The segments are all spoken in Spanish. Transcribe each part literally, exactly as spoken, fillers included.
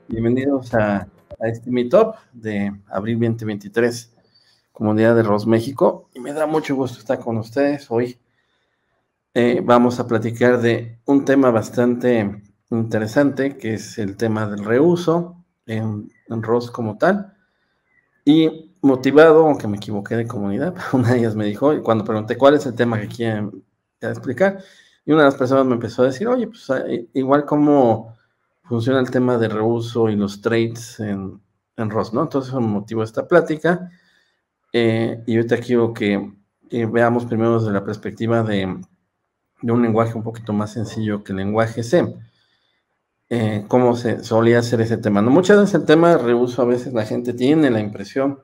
Bienvenidos a, a este Meetup de abril veinte veintitrés, Comunidad de R O S México, y me da mucho gusto estar con ustedes. Hoy eh, vamos a platicar de un tema bastante interesante, que es el tema del reuso en, en R O S como tal, y motivado, aunque me equivoqué de comunidad, una de ellas me dijo, y cuando pregunté cuál es el tema que quieren explicar, y una de las personas me empezó a decir, oye, pues igual como funciona el tema de reuso y los trades en, en R O S, ¿no? Entonces eso me motivó esta plática, eh, y ahorita quiero que eh, veamos primero desde la perspectiva de, de un lenguaje un poquito más sencillo que el lenguaje C. Eh, cómo se solía hacer ese tema, ¿no? Muchas veces el tema de reuso, a veces la gente tiene la impresión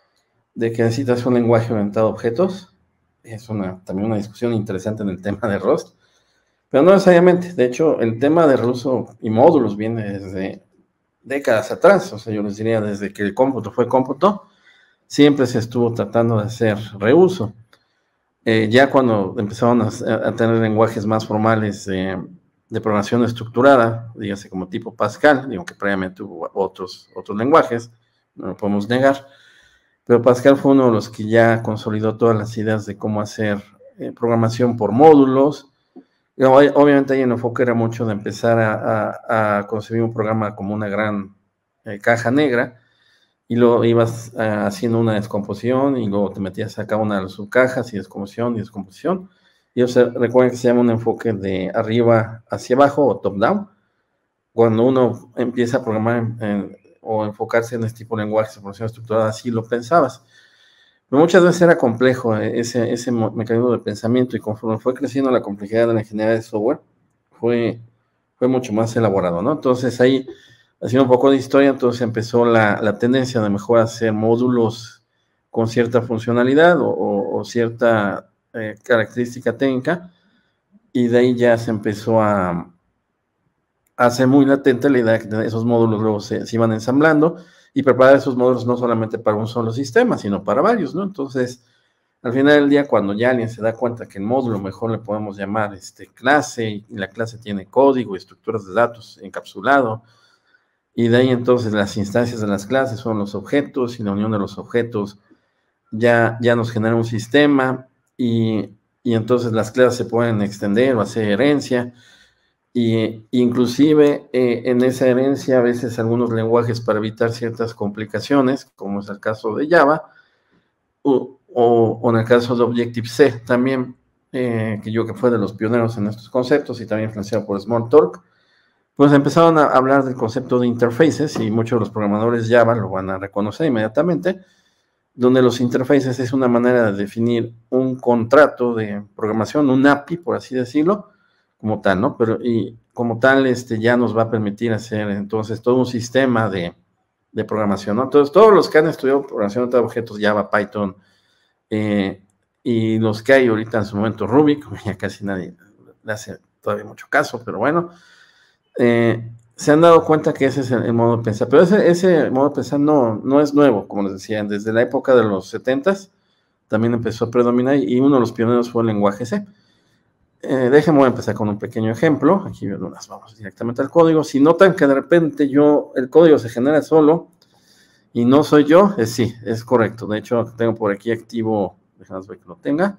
de que necesitas un lenguaje orientado a objetos. Es una, también una discusión interesante en el tema de R O S, pero no necesariamente. De hecho, el tema de reuso y módulos viene desde décadas atrás. O sea, yo les diría, desde que el cómputo fue cómputo, siempre se estuvo tratando de hacer reuso. Eh, ya cuando empezaron a, a, tener lenguajes más formales eh, de programación estructurada, dígase como tipo Pascal, digo que previamente hubo otros, otros lenguajes, no lo podemos negar, pero Pascal fue uno de los que ya consolidó todas las ideas de cómo hacer eh, programación por módulos. Y obviamente ahí el enfoque era mucho de empezar a, a, a concebir un programa como una gran eh, caja negra, y luego ibas uh, haciendo una descomposición y luego te metías a cada una de las subcajas y descomposición y descomposición. Y o sea, recuerden que se llama un enfoque de arriba hacia abajo o top-down. Cuando uno empieza a programar en, en, o enfocarse en este tipo de lenguajes de programación estructurada, así lo pensabas. Pero muchas veces era complejo ese, ese mecanismo de pensamiento, y conforme fue creciendo la complejidad de la ingeniería de software, fue, fue mucho más elaborado, ¿no? Entonces ahí, haciendo un poco de historia, entonces empezó la, la tendencia de mejor hacer módulos con cierta funcionalidad o, o, o cierta eh, característica técnica, y de ahí ya se empezó a, a hacer muy latente la idea de que esos módulos luego se, se iban ensamblando y preparar esos módulos no solamente para un solo sistema, sino para varios, ¿no? Entonces, al final del día, cuando ya alguien se da cuenta que el módulo mejor le podemos llamar este, clase, y la clase tiene código y estructuras de datos encapsulado, y de ahí entonces las instancias de las clases son los objetos, y la unión de los objetos ya, ya nos genera un sistema, y, y entonces las clases se pueden extender o hacer herencia, y inclusive eh, en esa herencia a veces algunos lenguajes, para evitar ciertas complicaciones, como es el caso de Java, o, o, o en el caso de Objective-C también, eh, que yo que fue de los pioneros en estos conceptos y también influenciado por Smalltalk, pues empezaron a hablar del concepto de interfaces, y muchos de los programadores Java lo van a reconocer inmediatamente, donde los interfaces es una manera de definir un contrato de programación, un A P I, por así decirlo, como tal, ¿no? Pero y como tal, este ya nos va a permitir hacer entonces todo un sistema de, de programación, ¿no? Entonces, todos los que han estudiado programación de objetos, Java, Python, eh, y los que hay ahorita en su momento, Ruby, como ya casi nadie le hace todavía mucho caso, pero bueno, eh, se han dado cuenta que ese es el, el modo de pensar, pero ese, ese modo de pensar no, no es nuevo, como les decía, desde la época de los setentas también empezó a predominar, y uno de los pioneros fue el lenguaje C. Eh, déjenme empezar con un pequeño ejemplo. Aquí nos vamos directamente al código. Si notan que de repente yo, el código se genera solo y no soy yo, es sí, es correcto. De hecho, tengo por aquí activo, déjame ver que lo tenga,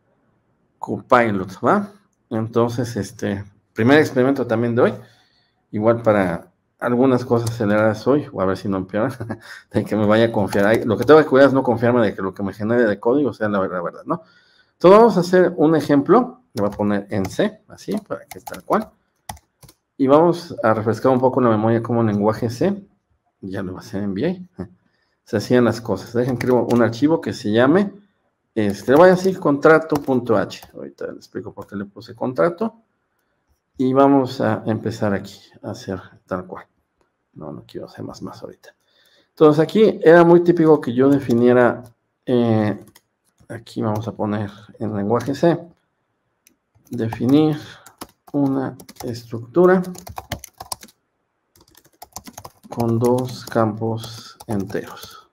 Copilot, ¿va? Entonces, este, primer experimento también de hoy, igual para algunas cosas aceleradas hoy, o a ver si no empeora, de que me vaya a confiar. Lo que tengo que cuidar es no confiarme de que lo que me genere de código sea la verdad, la verdad, ¿no? Entonces vamos a hacer un ejemplo, le voy a poner en C, así, para que tal cual, y vamos a refrescar un poco la memoria como lenguaje C, ya lo va a hacer en V A, se hacían las cosas. Dejen escribo un archivo que se llame, este, le voy a decir contrato.h, ahorita les explico por qué le puse contrato, y vamos a empezar aquí, a hacer tal cual, no, no quiero hacer más más ahorita. Entonces aquí era muy típico que yo definiera, eh, aquí vamos a poner en lenguaje C, definir una estructura con dos campos enteros.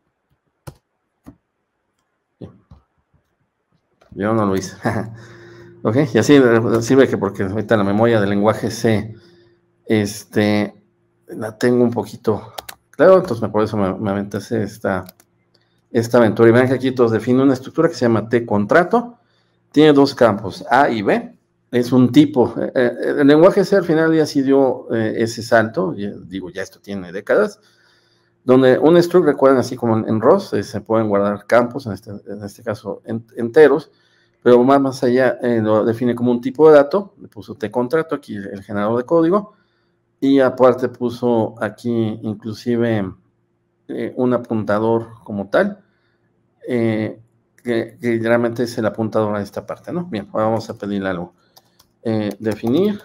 Bien. Yo no lo hice. Ok, y así sirve que porque ahorita la memoria del lenguaje C, este, la tengo un poquito claro, entonces por eso me, me aventé esta, esta aventura. Y vean que aquí todos definen una estructura que se llama T-contrato. Tiene dos campos, A y B. Es un tipo. Eh, eh, el lenguaje C al final ya sí dio eh, ese salto. Ya, digo, ya esto tiene décadas. Donde un struct, recuerden, así como en, en R O S, eh, se pueden guardar campos, en este, en este caso en, enteros, pero más, más allá eh, lo define como un tipo de dato. Le puso T-contrato, aquí el generador de código. Y aparte puso aquí inclusive eh, un apuntador como tal. Eh, Que, que realmente es el apuntador a esta parte, ¿no? Bien, ahora vamos a pedirle algo. Eh, definir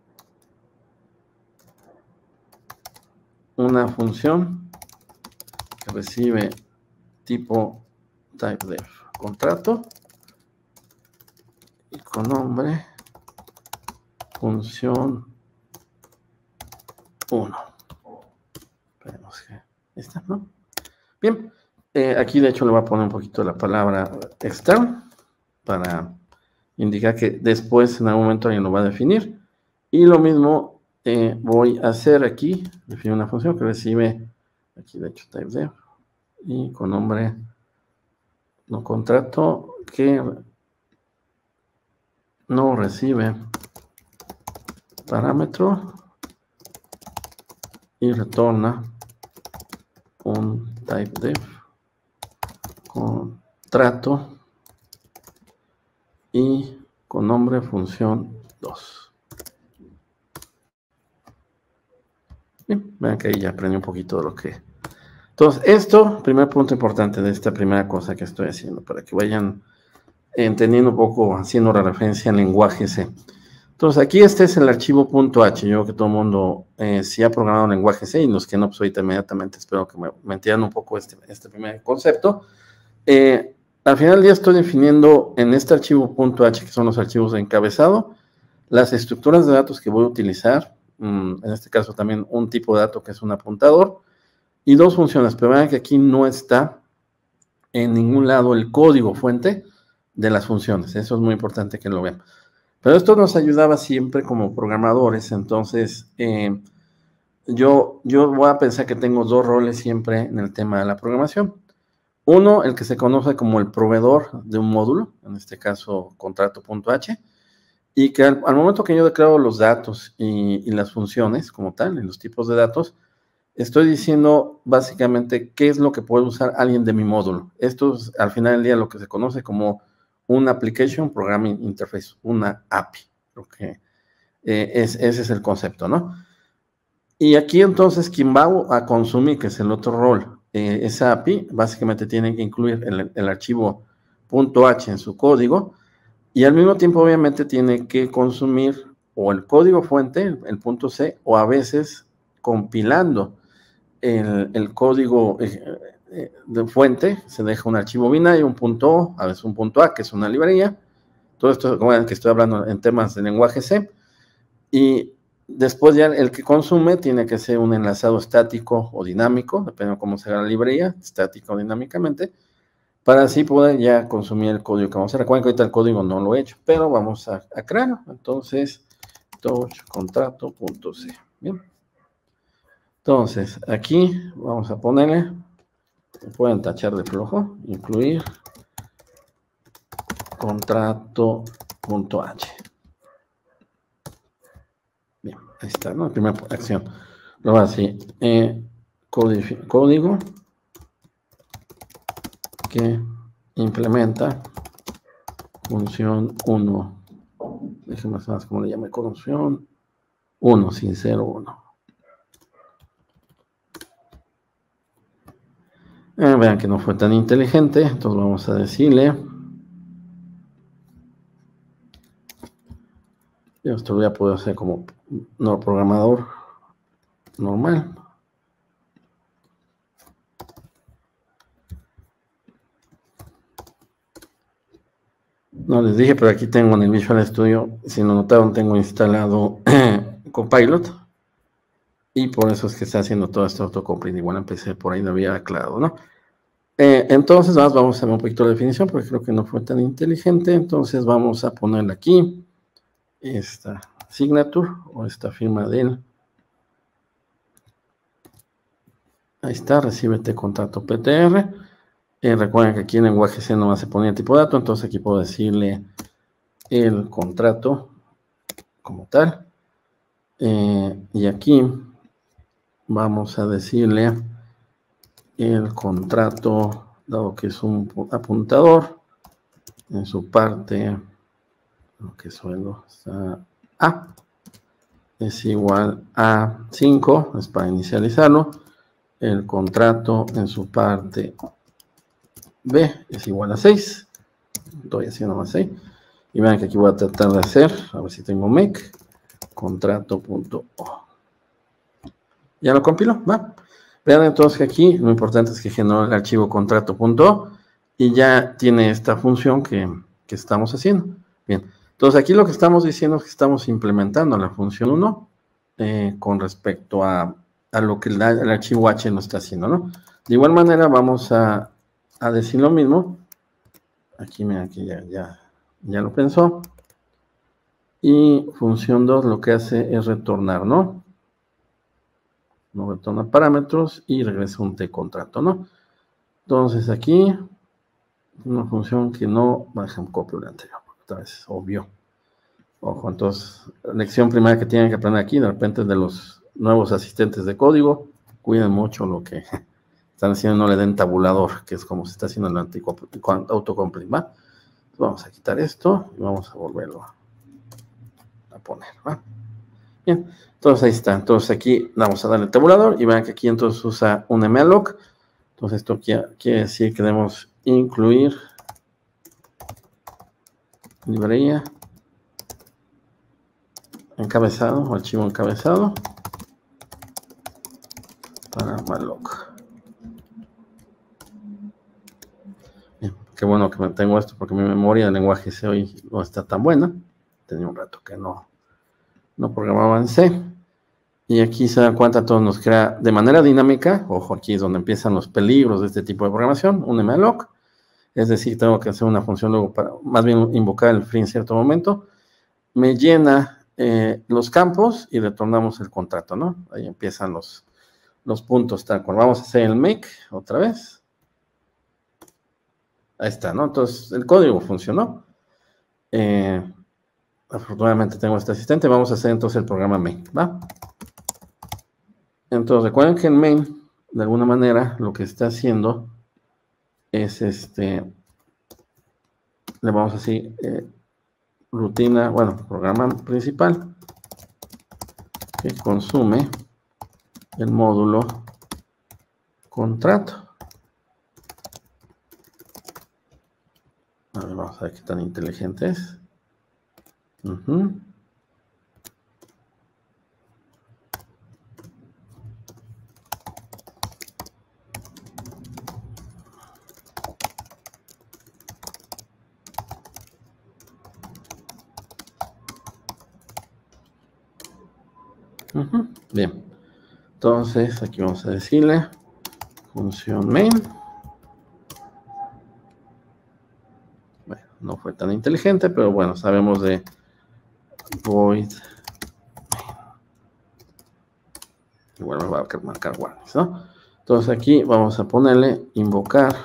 una función que recibe tipo typedef contrato y con nombre función uno. Esperemos que esta, ¿no? Bien, eh, aquí de hecho le voy a poner un poquito la palabra extern para indicar que después en algún momento alguien lo va a definir. Y lo mismo eh, voy a hacer aquí, definir una función que recibe, aquí de hecho typedef, y con nombre no contrato que no recibe parámetro y retorna un typedef contrato y con nombre función dos. Bien, vean que ahí ya aprendí un poquito de lo que... Entonces, esto, primer punto importante de esta primera cosa que estoy haciendo, para que vayan entendiendo un poco, haciendo la referencia al lenguaje C. Entonces, aquí este es el archivo .h. Yo creo que todo el mundo eh, sí ha programado lenguaje C, y los que no, pues ahorita inmediatamente espero que me, me entiendan un poco este, este primer concepto. Eh, al final del día estoy definiendo en este archivo .h, que son los archivos de encabezado, las estructuras de datos que voy a utilizar, mmm, en este caso también un tipo de dato que es un apuntador, y dos funciones, pero vean que aquí no está en ningún lado el código fuente de las funciones. Eso es muy importante que lo vean. Pero esto nos ayudaba siempre como programadores. Entonces, eh, yo, yo voy a pensar que tengo dos roles siempre en el tema de la programación. Uno, el que se conoce como el proveedor de un módulo, en este caso contrato.h, y que al, al momento que yo declaro los datos y, y las funciones como tal, en los tipos de datos, estoy diciendo básicamente qué es lo que puede usar alguien de mi módulo. Esto es al final del día lo que se conoce como una Application Programming Interface, una A P I. Creo que eh, es, ese es el concepto, ¿no? Y aquí entonces quien va a consumir, que es el otro rol, eh, esa A P I, básicamente tiene que incluir el, el archivo .h en su código y al mismo tiempo obviamente tiene que consumir o el código fuente, el .c, o a veces compilando El, el código eh, de fuente, se deja un archivo binario, un punto O, a veces un punto A, que es una librería. Todo esto, como que estoy hablando en temas de lenguaje C. Y después ya el que consume tiene que ser un enlazado estático o dinámico, depende de cómo sea la librería, estática o dinámicamente, para así poder ya consumir el código que vamos a hacer. Recuerden que ahorita el código no lo he hecho, pero vamos a, a crearlo. Entonces, touch contrato.c. Bien. Entonces, aquí vamos a ponerle, pueden tachar de flojo, incluir contrato.h. Bien, ahí está, ¿no? Primera acción. Luego así, eh, código que implementa función uno. Déjenme más cómo le llame, función uno, sin cero uno. Eh, vean que no fue tan inteligente, entonces vamos a decirle, yo esto lo voy a poder hacer como no programador normal. No les dije, pero aquí tengo en el Visual Studio, si lo notaron, tengo instalado Copilot. Y por eso es que está haciendo todo esto autocomplete. Igual empecé por ahí, no había aclarado, ¿no? Eh, entonces, vamos a ver un poquito la definición, porque creo que no fue tan inteligente. Entonces, vamos a ponerle aquí esta signature o esta firma del Ahí está, recíbete contrato P T R. Eh, recuerden que aquí en lenguaje C nomás se ponía el tipo de dato, entonces aquí puedo decirle el contrato como tal. Eh, y aquí vamos a decirle el contrato, dado que es un apuntador, en su parte, lo que suelo, está A, es igual a cinco, es para inicializarlo. El contrato en su parte B es igual a seis. Estoy haciendo más seis. Y vean que aquí voy a tratar de hacer, a ver si tengo make, contrato.o. Ya lo compilo, va. Vean entonces que aquí lo importante es que generó el archivo contrato.o y ya tiene esta función que, que estamos haciendo. Bien, entonces aquí lo que estamos diciendo es que estamos implementando la función uno eh, con respecto a, a lo que el, el archivo H nos está haciendo, ¿no? De igual manera vamos a, a decir lo mismo. Aquí, mira, aquí ya, ya, ya lo pensó. Y función dos lo que hace es retornar, ¿no? No retorna parámetros y regresa un T contrato, ¿no? Entonces aquí, una función que no baja un copio de anterior, otra vez, obvio. Ojo, entonces, lección primera que tienen que aprender aquí, de repente de los nuevos asistentes de código, cuiden mucho lo que están haciendo, no le den tabulador, que es como se está haciendo en el autocomplete, ¿va? Entonces vamos a quitar esto y vamos a volverlo a, a poner, ¿va? Bien, entonces ahí está. Entonces aquí vamos a darle el tabulador y vean que aquí entonces usa un malloc. Entonces esto quiere, quiere decir que debemos incluir librería encabezado o archivo encabezado para malloc. Bien, qué bueno que mantengo esto porque mi memoria de lenguaje C hoy no está tan buena. Tenía un rato que no, no programaba en C. Y aquí se dan cuenta, todo nos crea de manera dinámica. Ojo, aquí es donde empiezan los peligros de este tipo de programación. Un malloc, es decir, tengo que hacer una función luego para, más bien invocar el free en cierto momento. Me llena eh, los campos y retornamos el contrato, ¿no? Ahí empiezan los, los puntos tal cual. Vamos a hacer el make otra vez. Ahí está, ¿no? Entonces, el código funcionó. Eh, afortunadamente tengo este asistente. Vamos a hacer entonces el programa main, ¿va? Entonces, recuerden que en main, de alguna manera, lo que está haciendo es este, le vamos a decir, eh, rutina, bueno, programa principal, que consume el módulo contrato. A ver, vamos a ver qué tan inteligente es. Uh-huh. Uh-huh. Bien, entonces aquí vamos a decirle función main. Bueno, no fue tan inteligente, pero bueno, sabemos de void main. Igual me va a marcar warnings, ¿no? Entonces aquí vamos a ponerle invocar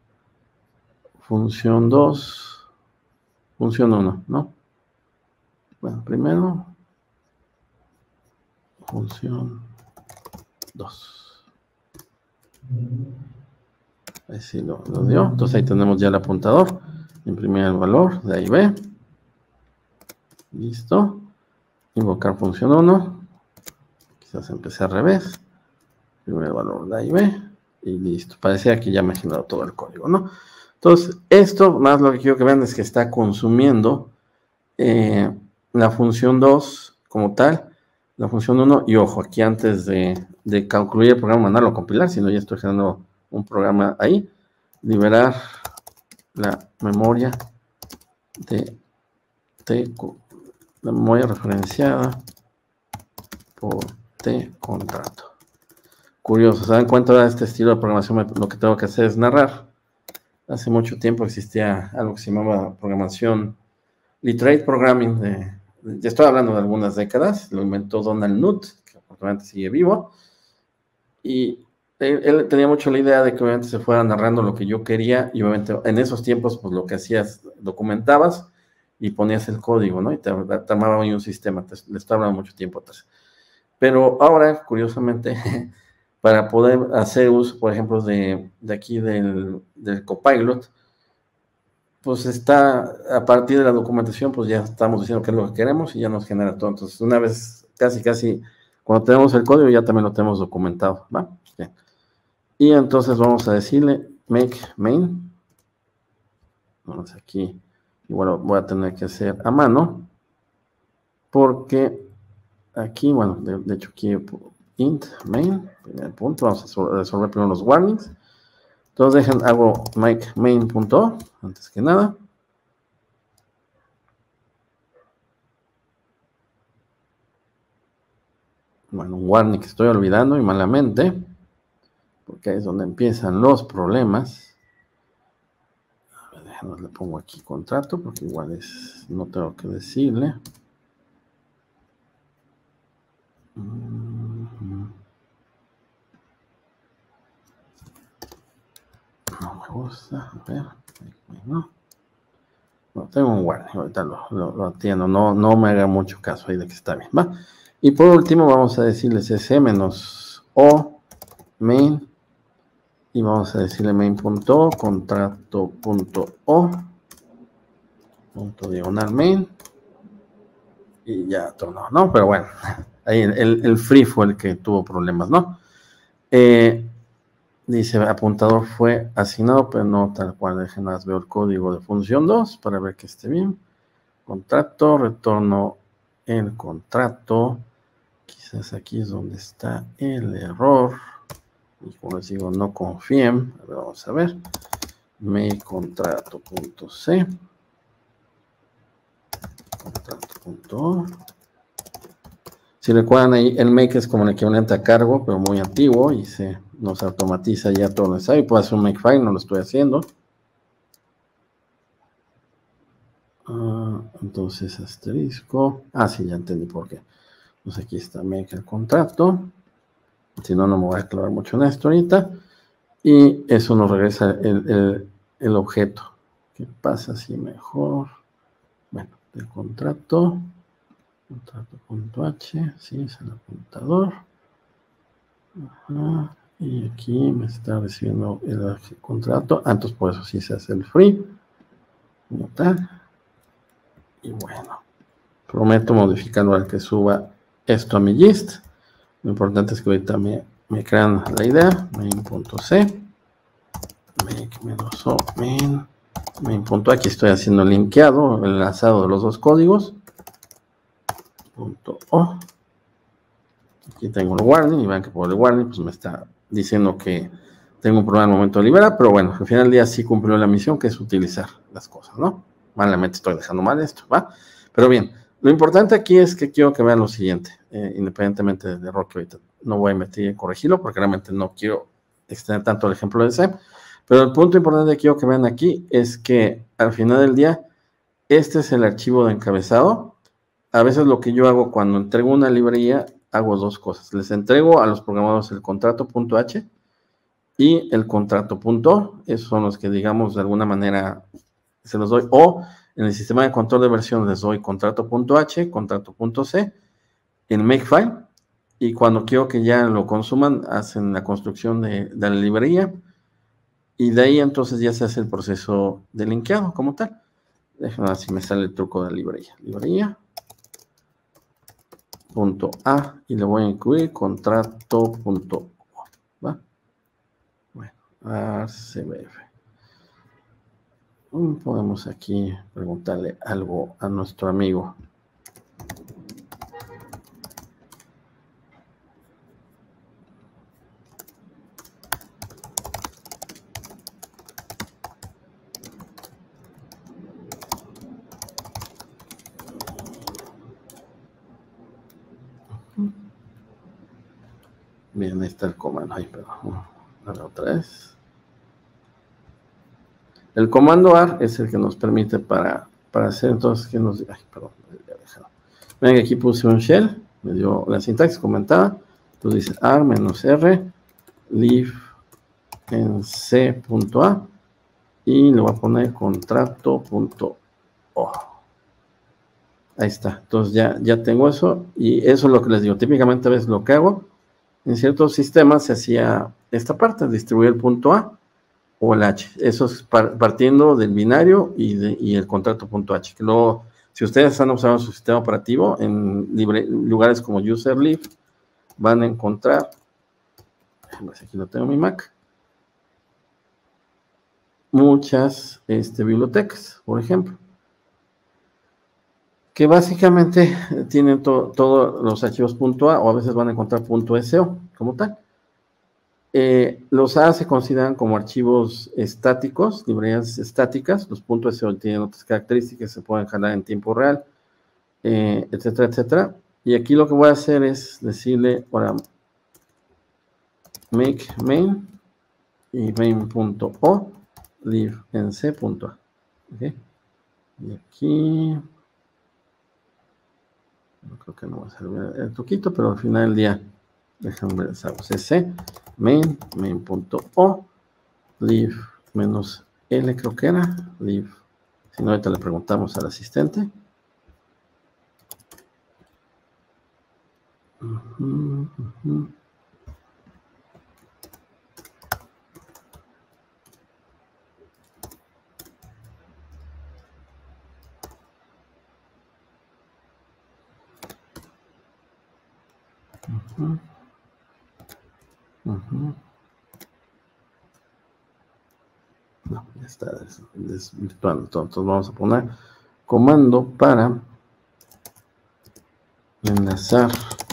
función dos, función uno, ¿no? Bueno, primero función dos. Ahí sí lo, lo dio. Entonces ahí tenemos ya el apuntador. Imprimir el valor, de ahí ve. Listo. Invocar función uno. Quizás empecé al revés. Imprimir el valor, de ahí ve. Y listo. Parecía que ya me ha generado todo el código, ¿no? Entonces, esto, más lo que quiero que vean es que está consumiendo eh, la función dos como tal, la función uno, y ojo, aquí antes de, de concluir el programa, mandarlo a compilar, si no ya estoy generando un programa ahí, liberar la memoria de T, la memoria referenciada por T contrato. Curioso, ¿se dan cuenta de este estilo de programación? Lo que tengo que hacer es narrar. Hace mucho tiempo existía algo que se llamaba programación literate programming, de, de, ya estoy hablando de algunas décadas, lo inventó Donald Knuth, que afortunadamente sigue vivo, y él, él tenía mucho la idea de que obviamente se fuera narrando lo que yo quería y obviamente en esos tiempos pues lo que hacías, documentabas y ponías el código, ¿no? Y te, te armaba un sistema, te, le estaba hablando mucho tiempo atrás. Pero ahora, curiosamente, para poder hacer uso, por ejemplo, de, de aquí del, del Copilot, pues está, a partir de la documentación, pues ya estamos diciendo qué es lo que queremos y ya nos genera todo. Entonces, una vez, casi, casi, cuando tenemos el código, ya también lo tenemos documentado, ¿va? Bien. Y entonces vamos a decirle make main. Vamos aquí, igual voy a tener que hacer a mano, porque aquí, bueno, de, de hecho aquí int main, primer punto, vamos a resolver primero los warnings. Entonces dejen, hago make main.o, antes que nada. Bueno, un warning que estoy olvidando y malamente, porque ahí es donde empiezan los problemas. A ver, déjenos, le pongo aquí contrato, porque igual es, no tengo que decirle. Mm-hmm. No me gusta, a ver, no. No, tengo un warning, ahorita lo, lo, lo atiendo, no, no me haga mucho caso ahí de que está bien, ¿va? Y por último vamos a decirles s-o main y vamos a decirle main.o, contrato.o, punto diagonal main y ya todo, ¿no? Pero bueno, ahí el, el free fue el que tuvo problemas, ¿no? Eh, dice, apuntador fue asignado, pero no tal cual. Dejen más, veo el código de función dos para ver que esté bien. Contrato, retorno el contrato. Quizás aquí es donde está el error. Y como les digo, no confíen. A ver, vamos a ver. Make contrato.c. Contrato.o. Si recuerdan ahí, el make es como el equivalente a cargo, pero muy antiguo y se nos automatiza ya todo lo necesario. Puedo hacer un makefile, no lo estoy haciendo. Uh, entonces, asterisco. Ah, sí, ya entendí por qué. Pues aquí está make el contrato. Si no, no me voy a clavar mucho en esto ahorita. Y eso nos regresa el, el, el objeto. ¿Qué pasa si mejor? Bueno, el contrato. Contrato.h, sí, es el apuntador. Ajá, y aquí me está recibiendo el contrato. Ah, entonces por eso sí se hace el free. Como tal. Y bueno, prometo modificarlo al que suba esto a mi gist. Lo importante es que ahorita me, me crean la idea. Main.c. Make menos o main. Main.o. Aquí estoy haciendo el linkeado, el enlazado de los dos códigos. Punto o. Aquí tengo el warning y vean que por el warning pues me está diciendo que tengo un problema al momento de liberar, pero bueno, al final del día sí cumplió la misión, que es utilizar las cosas, ¿no? Malamente estoy dejando mal esto, ¿va? Pero bien, lo importante aquí es que quiero que vean lo siguiente, eh, independientemente del error que ahorita no voy a meter y corregirlo, porque realmente no quiero extender tanto el ejemplo de C, pero el punto importante que quiero que vean aquí es que al final del día, este es el archivo de encabezado. A veces lo que yo hago cuando entrego una librería, hago dos cosas. Les entrego a los programadores el contrato.h y el contrato.o. Esos son los que, digamos, de alguna manera se los doy. O en el sistema de control de versión les doy contrato.h, contrato.c, en makefile. Y cuando quiero que ya lo consuman, hacen la construcción de, de la librería. Y de ahí entonces ya se hace el proceso de linkeado como tal. Déjenme ver si me sale el truco de la librería. Librería. Punto A y le voy a incluir contrato.o, ¿va? Bueno, A C B F. Podemos aquí preguntarle algo a nuestro amigo. Bien, ahí está el comando. Ay, perdón. A ver, otra vez. El comando A R es el que nos permite para, para hacer entonces que nos... Ay, perdón, ya dejado. Ven que aquí puse un shell, me dio la sintaxis comentada. Entonces dice A R menos R live en C.A y le voy a poner contrato.o. Ahí está. Entonces ya, ya tengo eso y eso es lo que les digo. Típicamente a veces lo que hago en ciertos sistemas se hacía esta parte, distribuir el punto A o el H. Eso es par, partiendo del binario y, de, y el contrato.h. Que luego, si ustedes están usando su sistema operativo en libre, lugares como userlib, van a encontrar, aquí lo tengo en mi Mac, muchas este, bibliotecas, por ejemplo, que básicamente tienen to, todos los archivos .a o a veces van a encontrar .so como tal. Eh, los A se consideran como archivos estáticos, librerías estáticas. Los .so tienen otras características, se pueden jalar en tiempo real, eh, etcétera, etcétera. Y aquí lo que voy a hacer es decirle ahora make main y main.o live en c.a. ¿Okay? Y aquí no creo que no va a servir el truquito, pero al final del día déjenme ver cc main main.o live menos l, creo que era live, si no ahorita le preguntamos al asistente. Uh-huh, uh-huh. Uh-huh. Uh-huh. No, ya está des desvirtuando. Entonces vamos a poner comando para enlazar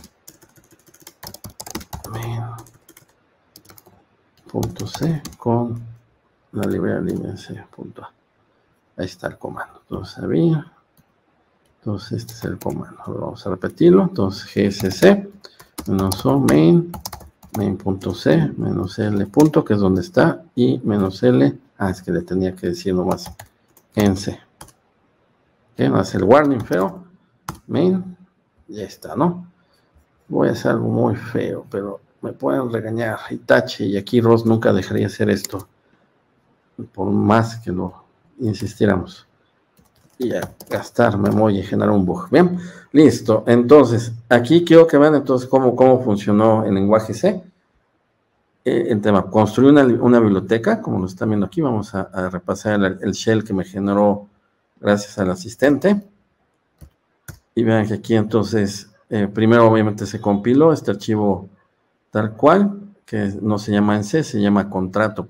punto C con la librería libre C.A. Ahí está el comando. Entonces había. Entonces este es el comando. Ahora vamos a repetirlo. Entonces gsc menos o main main.c menos l punto, que es donde está, y menos l. Ah, es que le tenía que decir nomás en C. ¿Qué? No hace el warning feo. Main. Ya está, ¿no? Voy a hacer algo muy feo, pero me pueden regañar. Itachi, y aquí Ross nunca dejaría hacer esto. Por más que lo insistiéramos. Y a gastar memoria y generar un bug. Bien, listo. Entonces, aquí quiero que vean entonces cómo, cómo funcionó el lenguaje C. Eh, el tema, construir una, una biblioteca, como lo están viendo aquí. Vamos a, a repasar el, el shell que me generó gracias al asistente. Y vean que aquí entonces, eh, primero obviamente se compiló este archivo tal cual, que no se llama en C, se llama contrato.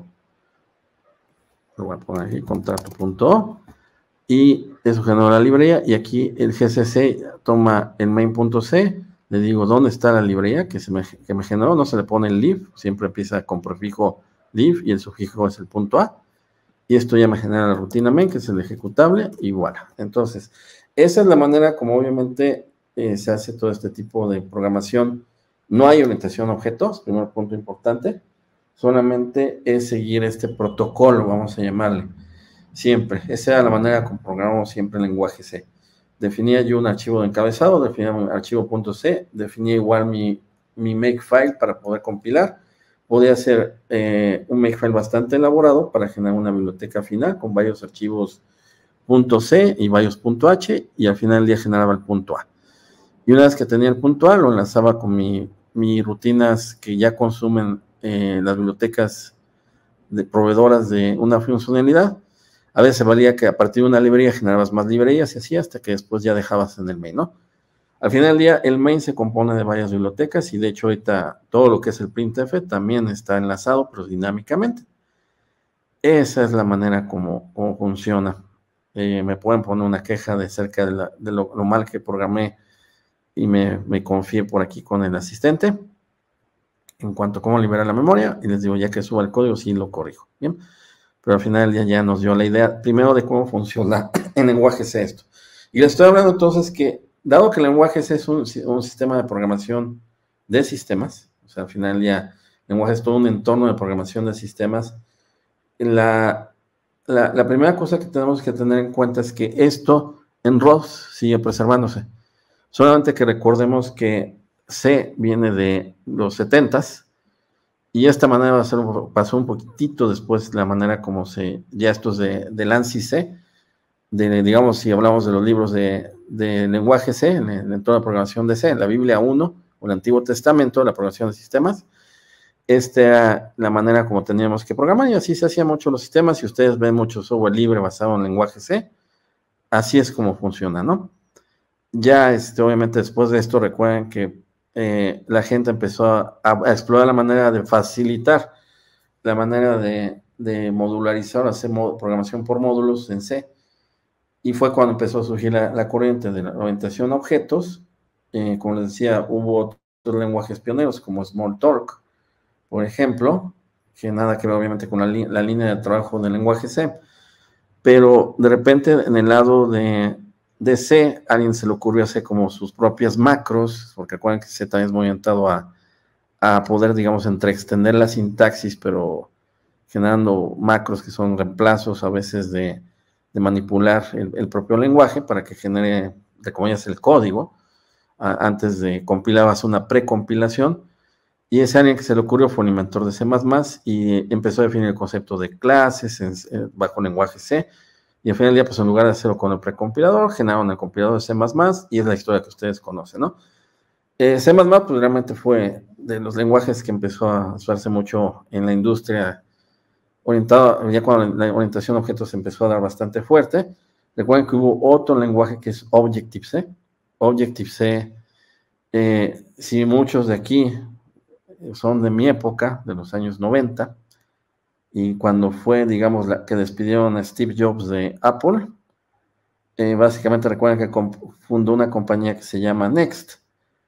Lo voy a poner aquí, contrato.o. Y eso generó la librería, y aquí el gcc toma el main.c, le digo dónde está la librería que, se me, que me generó, no se le pone el live, siempre empieza con prefijo live y el sufijo es el punto A, y esto ya me genera la rutina main, que es el ejecutable, y voilà. Entonces, esa es la manera como obviamente eh, se hace todo este tipo de programación. No hay orientación a objetos, primer punto importante, solamente es seguir este protocolo, vamos a llamarle. Siempre, esa era la manera como programamos siempre el lenguaje C. Definía yo un archivo de encabezado, definía un archivo .c, definía igual mi, mi makefile para poder compilar. Podía hacer eh, un makefile bastante elaborado para generar una biblioteca final con varios archivos .c y varios .h, y al final del día generaba el punto A. Y una vez que tenía el punto A, lo enlazaba con mis mi rutinas que ya consumen eh, las bibliotecas de proveedoras de una funcionalidad. A veces valía que a partir de una librería generabas más librerías y así hasta que después ya dejabas en el main, ¿no? Al final del día, el main se compone de varias bibliotecas y de hecho ahorita todo lo que es el printf también está enlazado, pero dinámicamente. Esa es la manera como, como funciona. Eh, me pueden poner una queja de acerca de, la, de lo, lo mal que programé y me, me confié por aquí con el asistente en cuanto a cómo liberar la memoria, y les digo, ya que suba el código, sí lo corrijo, ¿bien? Pero al final del día ya nos dio la idea, primero, de cómo funciona en lenguaje C esto. Y les estoy hablando entonces que, dado que el lenguaje C es un, un sistema de programación de sistemas, o sea, al final del día, el lenguaje es todo un entorno de programación de sistemas, la, la, la primera cosa que tenemos que tener en cuenta es que esto en R O S sigue preservándose. Solamente que recordemos que C viene de los setentas, Y de esta manera va a ser, pasó un poquitito después la manera como se, ya estos de, del ANSI C, de, digamos, si hablamos de los libros de, de lenguaje C, en el entorno de programación de C, la Biblia uno, o el Antiguo Testamento, la programación de sistemas, esta era la manera como teníamos que programar, y así se hacían mucho los sistemas. Si ustedes ven mucho software libre basado en lenguaje C, así es como funciona, ¿no? Ya, este, obviamente, después de esto, recuerden que eh, la gente empezó a, a, explorar la manera de facilitar, la manera de, de modularizar, hacer mod, programación por módulos en C, y fue cuando empezó a surgir la, la corriente de la orientación a objetos. Eh, como les decía, hubo otros lenguajes pioneros, como Smalltalk, por ejemplo, que nada que ver obviamente con la, la línea de trabajo del lenguaje C, pero de repente en el lado de, de C, a alguien se le ocurrió hacer como sus propias macros, porque acuerdan que C también es muy orientado a, a poder, digamos, entre extender la sintaxis, pero generando macros que son reemplazos a veces de, de manipular el, el propio lenguaje para que genere, de comillas, el código. A, antes de compilabas una precompilación. Y ese alguien que se le ocurrió fue un inventor de C más más, y empezó a definir el concepto de clases en, en, bajo lenguaje C, y al final del día, pues en lugar de hacerlo con el precompilador, generaron el compilador de C más más, y es la historia que ustedes conocen, ¿no? Eh, C más más, pues realmente fue de los lenguajes que empezó a usarse mucho en la industria, orientado, ya cuando la orientación a objetos empezó a dar bastante fuerte. Recuerden que hubo otro lenguaje que es Objective-C. Objective-C, eh, si muchos de aquí son de mi época, de los años noventa, y cuando fue, digamos, la que despidieron a Steve Jobs de Apple, eh, básicamente recuerden que fundó una compañía que se llama Next,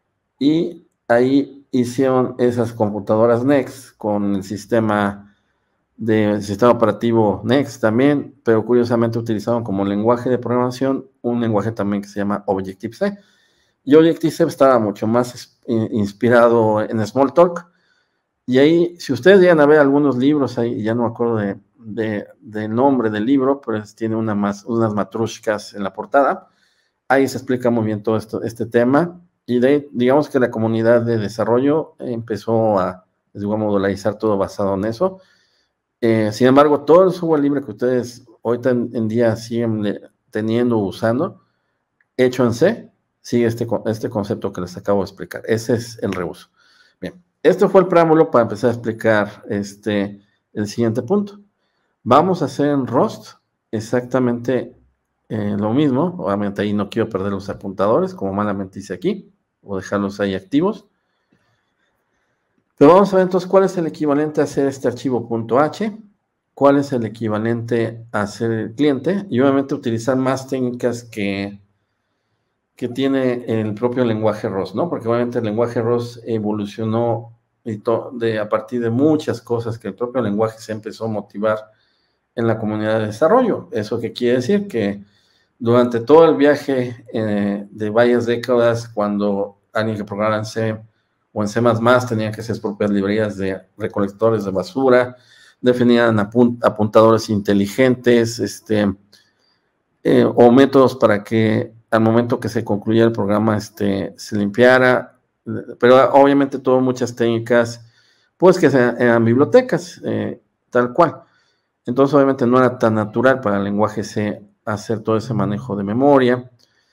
y ahí hicieron esas computadoras Next con el sistema de sistema operativo Next también, pero curiosamente utilizaron como lenguaje de programación un lenguaje también que se llama Objective-C, y Objective-C estaba mucho más inspirado en Smalltalk. Y ahí, si ustedes llegan a ver algunos libros, ahí ya no me acuerdo de, de, de nombre del libro, pero es, tiene una más, unas matrushkas en la portada. Ahí se explica muy bien todo esto, este tema. Y de, digamos que la comunidad de desarrollo empezó a, digamos, modularizar todo basado en eso. Eh, sin embargo, todo el software libre que ustedes hoy en, en día siguen teniendo o usando, hecho en C, sigue este, este concepto que les acabo de explicar. Ese es el reuso. Bien. Esto fue el preámbulo para empezar a explicar este, el siguiente punto. Vamos a hacer en Rust exactamente eh, lo mismo. Obviamente ahí no quiero perder los apuntadores, como malamente hice aquí, o dejarlos ahí activos. Pero vamos a ver entonces cuál es el equivalente a hacer este archivo .h, cuál es el equivalente a hacer el cliente, y obviamente utilizar más técnicas que, que tiene el propio lenguaje Rust, ¿no? Porque obviamente el lenguaje Rust evolucionó y de, a partir de muchas cosas que el propio lenguaje se empezó a motivar en la comunidad de desarrollo. ¿Eso qué quiere decir? Que durante todo el viaje eh, de varias décadas, cuando alguien que programaba en C o en C más más tenía que hacer sus propias librerías de recolectores de basura, definían apunt apuntadores inteligentes, este, eh, o métodos para que al momento que se concluya el programa este, se limpiara, pero obviamente todo muchas técnicas, pues que sean, eran bibliotecas, eh, tal cual. Entonces obviamente no era tan natural para el lenguaje C hacer todo ese manejo de memoria,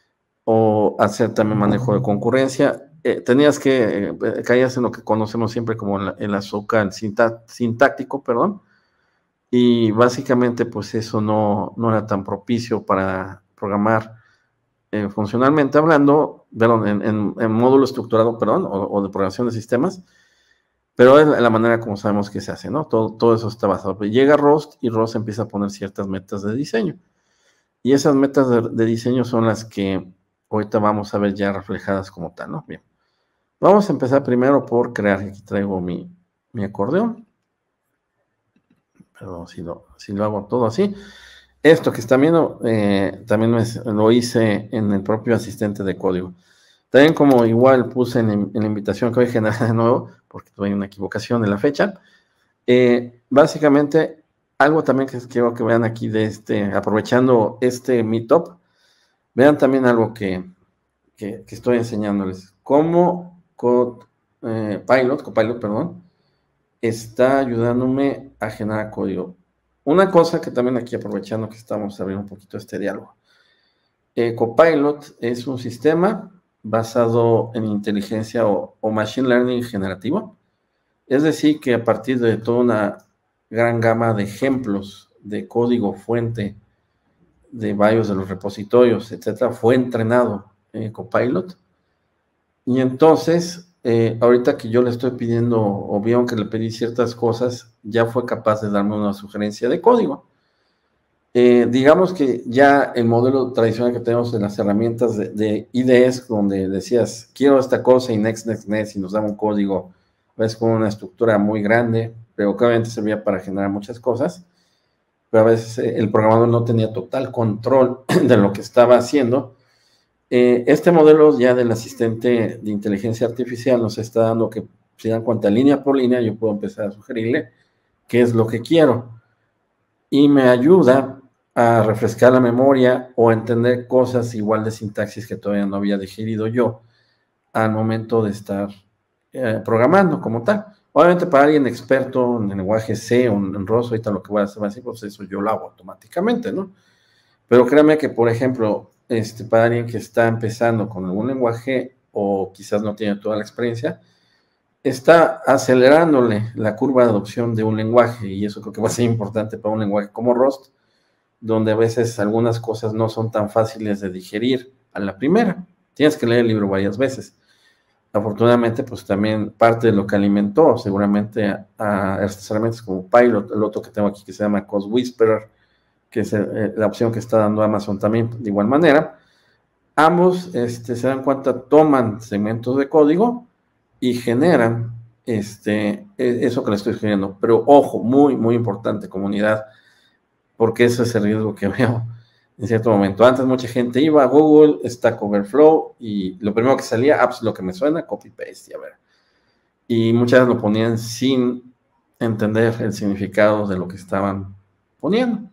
o hacer también manejo de concurrencia. Eh, tenías que, eh, caías en lo que conocemos siempre como el, el azúcar sintáctico, perdón, y básicamente pues eso no, no era tan propicio para programar eh, funcionalmente hablando, perdón, en, en, en módulo estructurado, perdón, o, o de programación de sistemas, pero es la manera como sabemos que se hace, ¿no? Todo, todo eso está basado. Llega Rust y Rust empieza a poner ciertas metas de diseño, y esas metas de, de diseño son las que ahorita vamos a ver ya reflejadas como tal, ¿no? Bien, vamos a empezar primero por crear. Aquí traigo mi, mi acordeón, perdón si lo, si lo hago todo así. Esto que están viendo, eh, también es, lo hice en el propio asistente de código. También como igual puse en, en la invitación que voy a generar de nuevo, porque tuve una equivocación en la fecha, eh, básicamente algo también que quiero que vean aquí de este, aprovechando este meetup, vean también algo que, que, que estoy enseñándoles, como Code, eh, Pilot, Copilot, perdón, está ayudándome a generar código. Una cosa que también aquí, aprovechando que estamos abriendo un poquito este diálogo, eh, Copilot es un sistema basado en inteligencia o, o machine learning generativo. Es decir, que a partir de toda una gran gama de ejemplos de código fuente de varios de los repositorios, etcétera, fue entrenado en Copilot. Y entonces, eh, ahorita que yo le estoy pidiendo, o vieron que le pedí ciertas cosas, ya fue capaz de darme una sugerencia de código. Eh, digamos que ya el modelo tradicional que tenemos en las herramientas de, de I D Es, donde decías, quiero esta cosa y next, next, next, y nos daba un código, ves, con una estructura muy grande, pero que obviamente servía para generar muchas cosas, pero a veces eh, el programador no tenía total control de lo que estaba haciendo. Eh, este modelo ya del asistente de inteligencia artificial nos está dando que, si dan cuenta, línea por línea, yo puedo empezar a sugerirle qué es lo que quiero. Y me ayuda a refrescar la memoria o a entender cosas igual de sintaxis que todavía no había digerido yo al momento de estar eh, programando como tal. Obviamente para alguien experto en el lenguaje C o en R O S, ahorita lo que voy a hacer así, pues eso yo lo hago automáticamente, ¿no? Pero créame que, por ejemplo, este, para alguien que está empezando con algún lenguaje o quizás no tiene toda la experiencia, está acelerándole la curva de adopción de un lenguaje, y eso creo que va a ser importante para un lenguaje como Rust, donde a veces algunas cosas no son tan fáciles de digerir a la primera. Tienes que leer el libro varias veces. Afortunadamente, pues también parte de lo que alimentó seguramente a, a estas herramientas como Pilot, el otro que tengo aquí que se llama Code Whisperer, que es eh, la opción que está dando Amazon también de igual manera. Ambos este, se dan cuenta, toman segmentos de código y generan este, eso que le estoy escribiendo. Pero ojo, muy, muy importante, comunidad, porque ese es el riesgo que veo en cierto momento. Antes mucha gente iba a Google, Stack Overflow, y lo primero que salía, apps, lo que me suena, copy-paste, a ver. Y muchas lo ponían sin entender el significado de lo que estaban poniendo.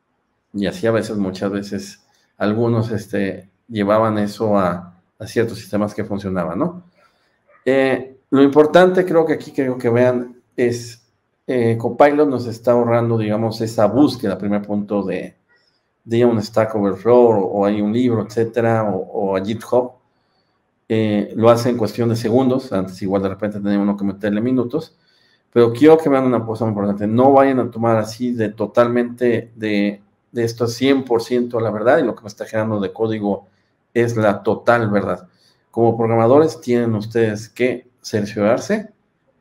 Y así a veces, muchas veces, algunos este, llevaban eso a, a ciertos sistemas que funcionaban, ¿no? Eh, lo importante, creo que aquí creo que vean, es eh, Copilot nos está ahorrando, digamos, esa búsqueda, primer punto de, de un Stack Overflow o, o hay un libro, etcétera, o, o a GitHub. Eh, lo hace en cuestión de segundos, antes igual de repente tenía uno que meterle minutos, pero quiero que vean una cosa muy importante, no vayan a tomar así de totalmente de de esto cien por ciento la verdad, y lo que me está generando de código es la total verdad. Como programadores tienen ustedes que cerciorarse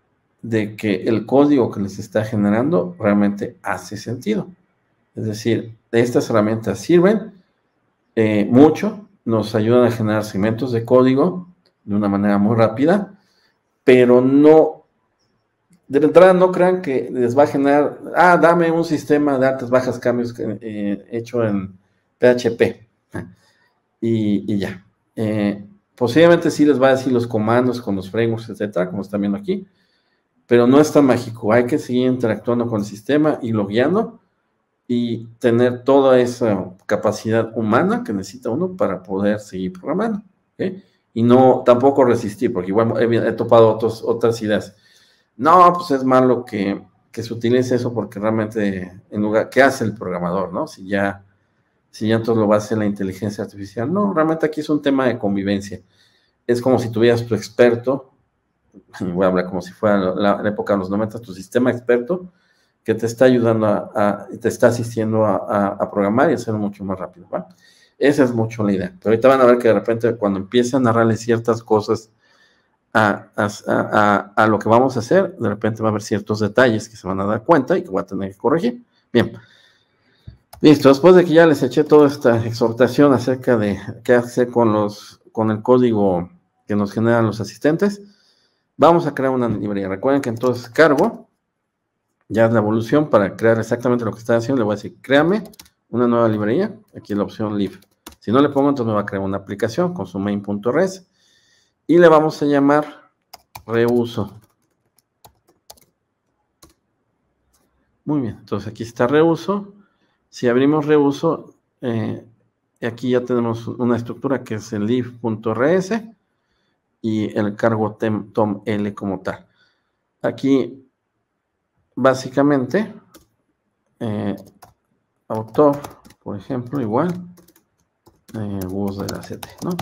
de que el código que les está generando realmente hace sentido. Es decir, estas herramientas sirven eh, mucho, nos ayudan a generar segmentos de código de una manera muy rápida, pero no, de entrada no crean que les va a generar, ah, dame un sistema de altas, bajas, cambios eh, hecho en P H P y, y ya. Eh, posiblemente sí les va a decir los comandos con los frameworks, etcétera, como están viendo aquí, pero no es tan mágico. Hay que seguir interactuando con el sistema y lo guiando y tener toda esa capacidad humana que necesita uno para poder seguir programando, ¿okay? Y no tampoco resistir, porque igual he, he topado otros, otras ideas. No, pues es malo que, que se utilice eso porque realmente, en lugar, ¿qué hace el programador, no? Si ya, si ya entonces lo va a hacer la inteligencia artificial. No, realmente aquí es un tema de convivencia. Es como si tuvieras tu experto, voy a hablar como si fuera la, la época de los noventa, tu sistema experto, que te está ayudando a, a te está asistiendo a, a, a programar y hacerlo mucho más rápido, ¿va? Esa es mucho la idea. Pero ahorita van a ver que de repente cuando empiece a narrarle ciertas cosas A, a, a, a lo que vamos a hacer, de repente va a haber ciertos detalles que se van a dar cuenta y que voy a tener que corregir. Bien, listo, después de que ya les eché toda esta exhortación acerca de qué hacer con, los, con el código que nos generan los asistentes, vamos a crear una librería. Recuerden que entonces cargo, ya es la evolución para crear exactamente lo que está haciendo. Le voy a decir, créame una nueva librería, aquí es la opción live. Si no le pongo, entonces me va a crear una aplicación con su main.res y le vamos a llamar reuso. Muy bien, entonces aquí está reuso. Si abrimos reuso, eh, aquí ya tenemos una estructura que es el live.rs y el cargo tem, tom l como tal. Aquí básicamente, eh, autor, por ejemplo, igual, eh, bus de la C T, ¿no?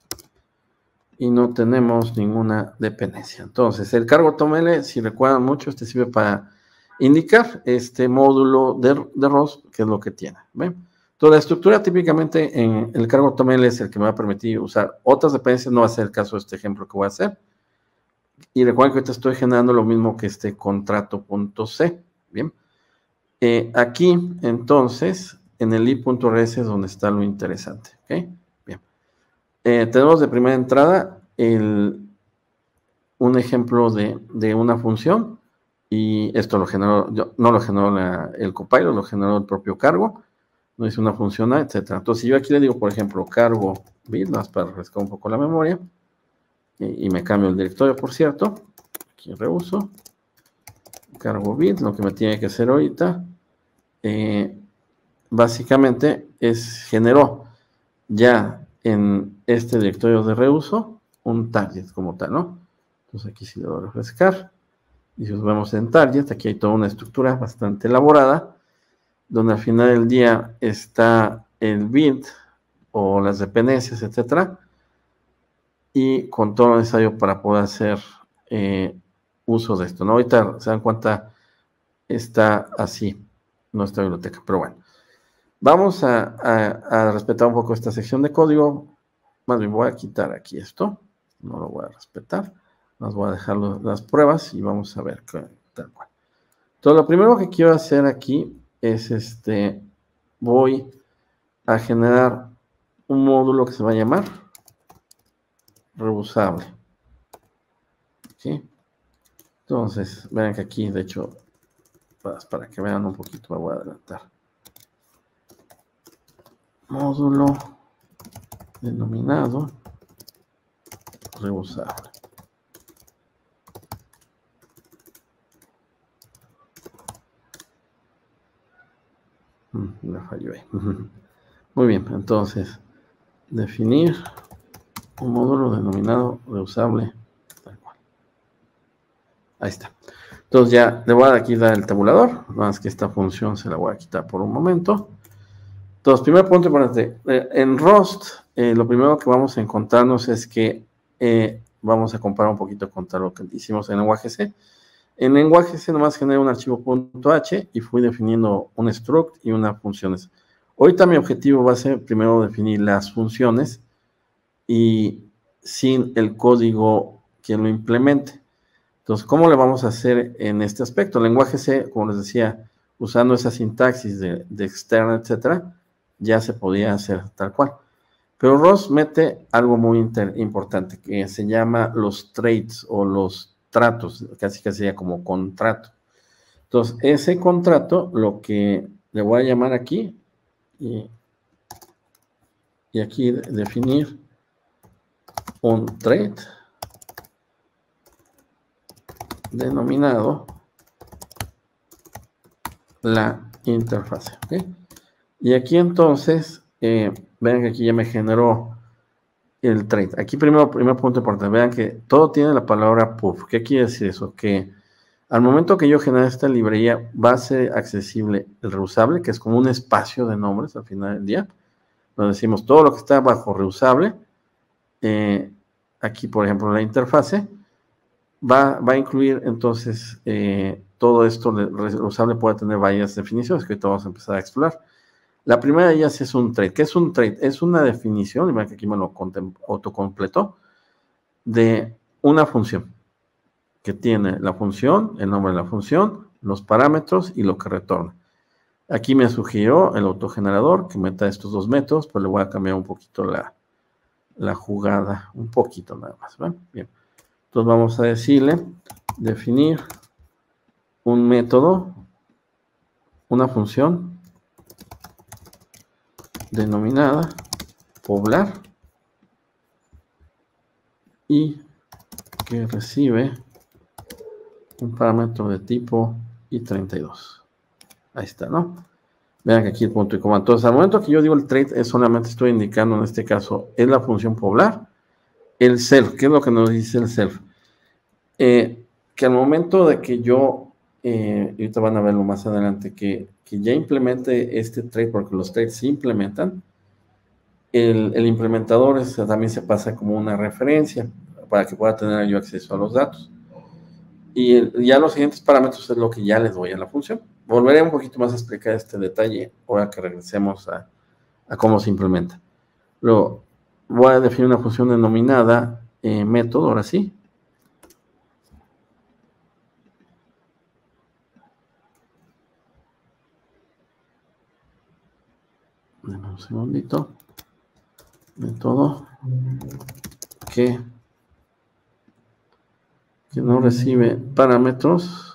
Y no tenemos ninguna dependencia. Entonces, el cargo toml, si recuerdan mucho, este sirve para indicar este módulo de, de R O S, que es lo que tiene. ¿Ven? Entonces, la estructura típicamente en el cargo toml es el que me va a permitir usar otras dependencias, no va a ser el caso de este ejemplo que voy a hacer. Y recuerden que ahorita estoy generando lo mismo que este contrato.c. Bien. Eh, aquí, entonces, en el i.rs es donde está lo interesante. ¿Ok? Bien. Eh, tenemos de primera entrada el, un ejemplo de, de una función, y esto lo generó, yo, no lo generó la, el compiler, lo generó el propio cargo, no es una función, etcétera. Entonces, si yo aquí le digo, por ejemplo, cargo bit, más para refrescar un poco la memoria, y, y me cambio el directorio, por cierto, aquí reuso, cargo bit, lo que me tiene que hacer ahorita, eh, básicamente es generó ya en este directorio de reuso un target como tal, ¿no? Entonces aquí sí le voy a refrescar. Y si nos vemos en target, aquí hay toda una estructura bastante elaborada, donde al final del día está el bit o las dependencias, etcétera, y con todo lo necesario para poder hacer eh, uso de esto, ¿no? Ahorita se dan cuenta, está así nuestra biblioteca, pero bueno. Vamos a, a, a respetar un poco esta sección de código. Más bien voy a quitar aquí esto, no lo voy a respetar, más voy a dejar las pruebas y vamos a ver qué, tal cual. Entonces, lo primero que quiero hacer aquí es este, voy a generar un módulo que se va a llamar reusable. ¿Sí? Entonces, vean que aquí, de hecho, para, para que vean un poquito, me voy a adelantar. Módulo denominado reusable. Me falló ahí. Muy bien, entonces, definir un módulo denominado reusable. Tal cual. Ahí está. Entonces ya le voy a aquí dar el tabulador, nada más que esta función se la voy a quitar por un momento. Entonces, primer punto importante, eh, en Rust, eh, lo primero que vamos a encontrarnos es que eh, vamos a comparar un poquito contra lo que hicimos en lenguaje C. En lenguaje C nomás generé un archivo .h y fui definiendo un struct y unas funciones. Ahorita mi objetivo va a ser primero definir las funciones y sin el código que lo implemente. Entonces, ¿cómo le vamos a hacer en este aspecto? El lenguaje C, como les decía, usando esa sintaxis de, de externa, etcétera, ya se podía hacer tal cual. Pero Rust mete algo muy inter, importante que se llama los traits o los tratos, casi que sería como contrato. Entonces, ese contrato, lo que le voy a llamar aquí, y, y aquí definir un trait denominado la interfase. ¿Okay? Y aquí entonces, eh, vean que aquí ya me generó el trait. Aquí primero, primer punto importante, vean que todo tiene la palabra puff. ¿Qué quiere decir eso? Que al momento que yo genere esta librería, va a ser accesible el reusable, que es como un espacio de nombres al final del día, donde decimos todo lo que está bajo reusable. Eh, aquí, por ejemplo, la interfase va, va a incluir entonces eh, todo esto. De reusable puede tener varias definiciones que ahorita vamos a empezar a explorar. La primera de ellas es un trait. ¿Qué es un trait? Es una definición, y vean que aquí me lo autocompletó, de una función que tiene la función, el nombre de la función, los parámetros y lo que retorna. Aquí me sugirió el autogenerador que meta estos dos métodos, pero le voy a cambiar un poquito la, la jugada, un poquito nada más. ¿Ven? Bien. Entonces vamos a decirle, definir un método, una función denominada poblar y que recibe un parámetro de tipo i treinta y dos. Ahí está, ¿no? Vean que aquí el punto y coma. Entonces, al momento que yo digo el trait, es solamente estoy indicando en este caso, es la función poblar, el self. ¿Qué es lo que nos dice el self? Eh, que al momento de que yo eh, y ahorita van a verlo más adelante, que, que ya implemente este trade, porque los trades se implementan, el, el implementador es, también se pasa como una referencia para que pueda tener yo acceso a los datos. Y el, ya los siguientes parámetros es lo que ya les doy a la función. Volveré un poquito más a explicar este detalle ahora que regresemos a, a cómo se implementa. Luego voy a definir una función denominada eh, método, ahora sí. Dame un segundito. Método que, que no recibe parámetros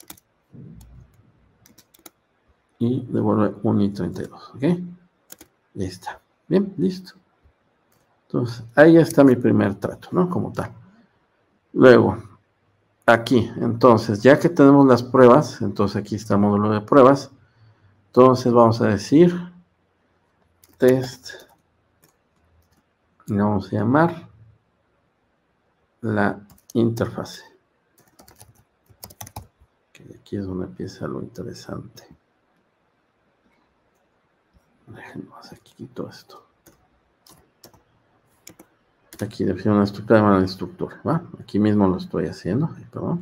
y devuelve un i treinta y dos. ¿Ok? Ya está. Bien, listo. Entonces, ahí ya está mi primer trato, ¿no? Como tal. Luego, aquí, entonces, ya que tenemos las pruebas, entonces aquí está el módulo de pruebas. Entonces vamos a decir test, y le vamos a llamar la interfase. Que aquí es donde empieza lo interesante. Déjenme aquí quito esto. Aquí defino una estructura, una estructura, ¿va? Aquí mismo lo estoy haciendo, perdón.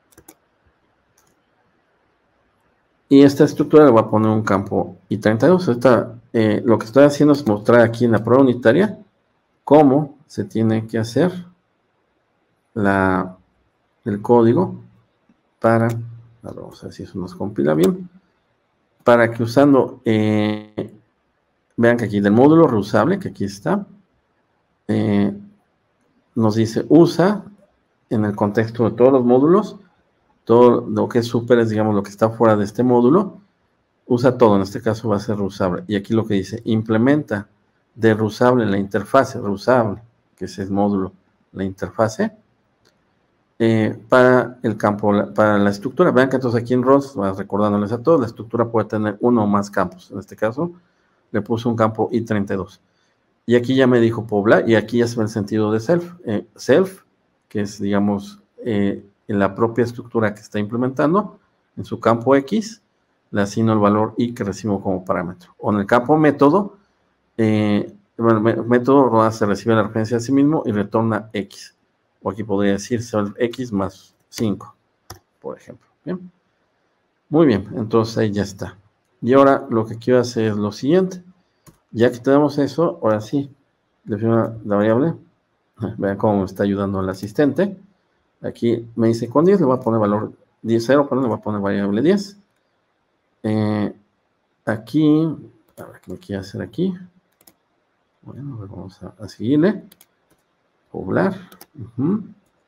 Y esta estructura le voy a poner un campo i treinta y dos. Esta, eh, lo que estoy haciendo es mostrar aquí en la prueba unitaria cómo se tiene que hacer la, el código para, ahora vamos a ver si eso nos compila bien, para que usando, eh, vean que aquí del módulo reusable, que aquí está, eh, nos dice usa en el contexto de todos los módulos, todo lo que es super es, digamos, lo que está fuera de este módulo, usa todo, en este caso va a ser reusable. Y aquí lo que dice, implementa de reusable la interfase, reusable, que es el módulo, la interfase, eh, para el campo, para la estructura. Vean que entonces aquí en rows, recordándoles a todos, la estructura puede tener uno o más campos. En este caso, le puse un campo i treinta y dos. Y aquí ya me dijo poblar, y aquí ya se ve el sentido de self. Eh, self, que es, digamos, eh, en la propia estructura que está implementando, en su campo X, le asigno el valor y que recibo como parámetro. O en el campo método, eh, bueno, método se recibe la referencia a sí mismo y retorna X. O aquí podría decir self X más cinco, por ejemplo. ¿Bien? Muy bien, entonces ahí ya está. Y ahora lo que quiero hacer es lo siguiente. Ya que tenemos eso, ahora sí, defino la variable. Vean cómo me está ayudando el asistente. Aquí me dice con diez, le voy a poner valor diez, cero, pero le voy a poner variable diez. Eh, aquí, a ver qué me quiere hacer aquí. Bueno, a ver, vamos a, a seguirle. Poblar. Uh-huh.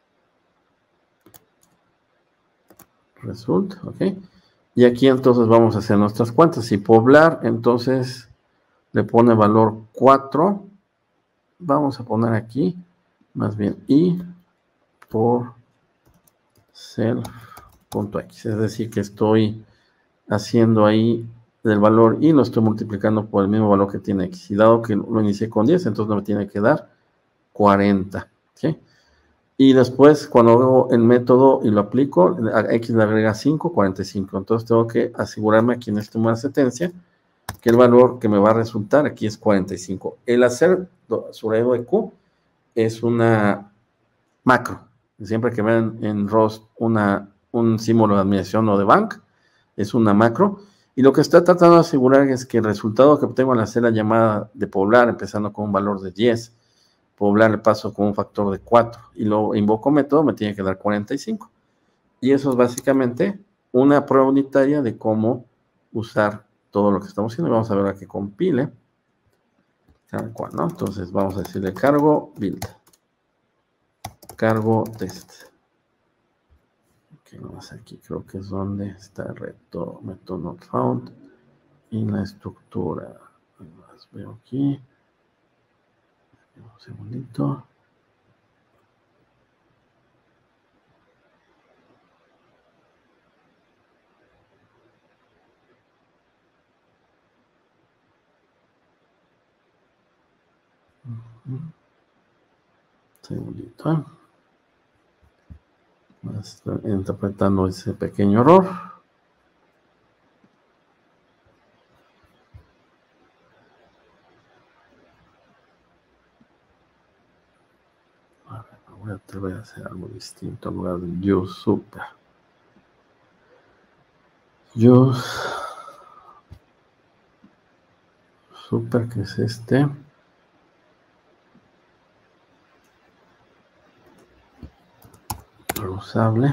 Result, ok. Y aquí entonces vamos a hacer nuestras cuentas. Y poblar, entonces le pone valor cuatro. Vamos a poner aquí, más bien, y por self.x. Es decir, que estoy haciendo ahí del valor y lo estoy multiplicando por el mismo valor que tiene x. Y dado que lo inicié con diez, entonces me tiene que dar cuarenta. ¿Sí? Y después, cuando hago el método y lo aplico, a x le agrega cinco, cuarenta y cinco. Entonces tengo que asegurarme aquí en esta número de sentencia que el valor que me va a resultar aquí es cuarenta y cinco. El hacer subrayado de Q es una macro. Siempre que vean en R O S una, un símbolo de admiración o de bank, es una macro. Y lo que está tratando de asegurar es que el resultado que obtengo al hacer la llamada de poblar, empezando con un valor de diez, poblar el paso con un factor de cuatro y luego invoco método, me tiene que dar cuarenta y cinco. Y eso es básicamente una prueba unitaria de cómo usar todo lo que estamos haciendo. Vamos a ver a que compile. Tal cual, ¿no? Entonces vamos a decirle cargo build. Cargo test. Ok, vamos aquí, creo que es donde está el reto, método not found. Y la estructura. Las veo aquí. Un segundito. Un segundito. Estoy interpretando ese pequeño error. A ver, voy a atrever a hacer algo distinto en lugar de use super. Use super, que es este. Reusable.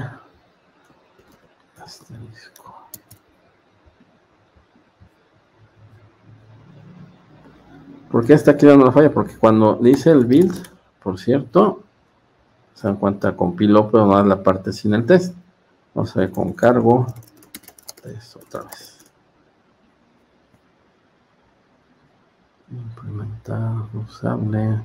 Asterisco. ¿Por qué está aquí dando la falla? Porque cuando dice el build, por cierto, se dan cuenta, compiló, pero no es la parte sin el test. Vamos a ver con cargo. Test otra vez. Implementar, usable.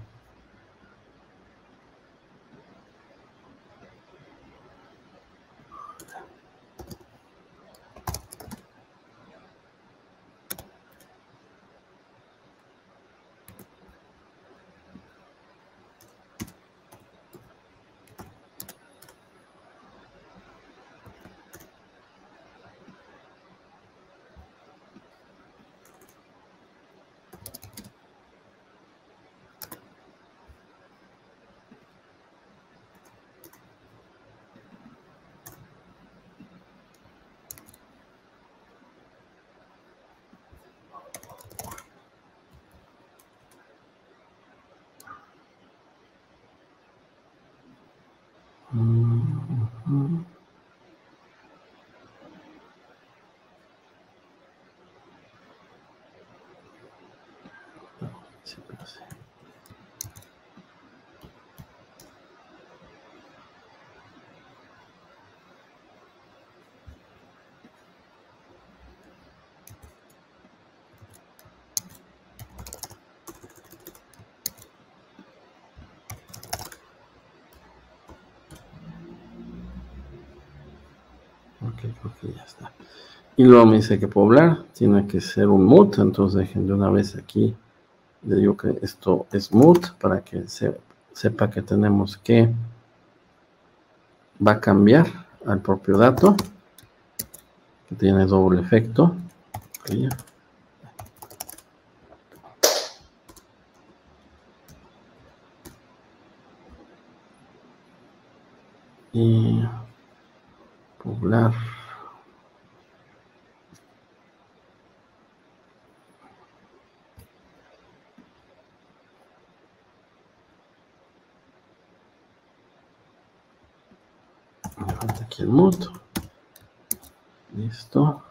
Uh-huh. Sí, pero sí. Ok, creo que ya está. Y luego me dice que poblar tiene que ser un mut, entonces dejen de una vez aquí. Le digo que esto es mut para que se, sepa que tenemos que va a cambiar al propio dato que tiene doble efecto. Okay. Y poblar. Me falta aquí el mut. Listo.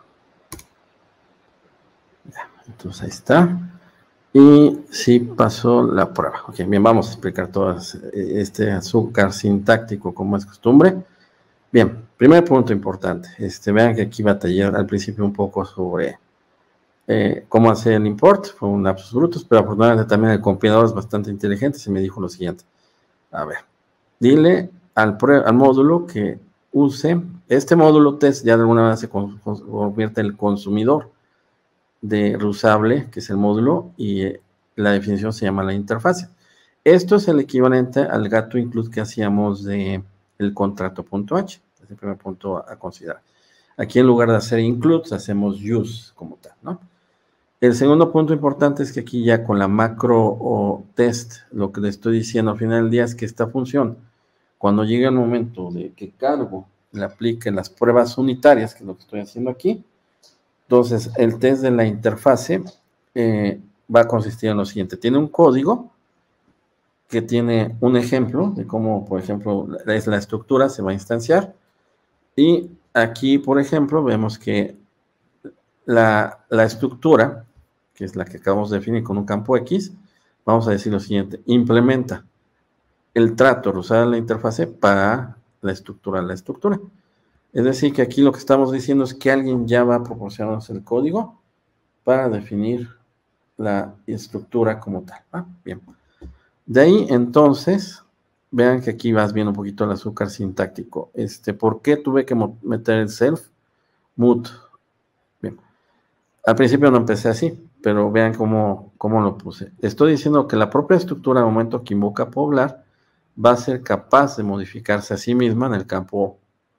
Ya, entonces ahí está. Y sí pasó la prueba. Ok, bien, vamos a explicar todo este azúcar sintáctico como es costumbre. Bien, primer punto importante. Este, vean que aquí batallé al principio un poco sobre eh, cómo hacer el import. Fue un lapsus brutus, pero afortunadamente también el compilador es bastante inteligente y me dijo lo siguiente. A ver, dile al, al módulo que use este módulo test, ya de alguna manera se convierte en el consumidor de reusable, que es el módulo, y eh, la definición se llama la interfase. Esto es el equivalente al gato include que hacíamos de el contrato.h, es el primer punto a, a considerar. Aquí en lugar de hacer include, hacemos use como tal, ¿no? El segundo punto importante es que aquí ya con la macro o test, lo que le estoy diciendo al final del día es que esta función, cuando llegue el momento de que cargo, le aplique las pruebas unitarias, que es lo que estoy haciendo aquí, entonces el test de la interfase eh, va a consistir en lo siguiente. Tiene un código que tiene un ejemplo de cómo, por ejemplo, es la estructura, se va a instanciar. Y aquí, por ejemplo, vemos que la, la estructura, que es la que acabamos de definir con un campo X, vamos a decir lo siguiente, implementa el trato usado en la interfase para la estructura de la estructura. Es decir, que aquí lo que estamos diciendo es que alguien ya va a proporcionarnos el código para definir la estructura como tal. ¿Ah? Bien. De ahí, entonces, vean que aquí vas viendo un poquito el azúcar sintáctico. Este, ¿por qué tuve que meter el self? Mut. Bien. Al principio no empecé así, pero vean cómo, cómo lo puse. Estoy diciendo que la propia estructura, al momento que invoca poblar, va a ser capaz de modificarse a sí misma en el campo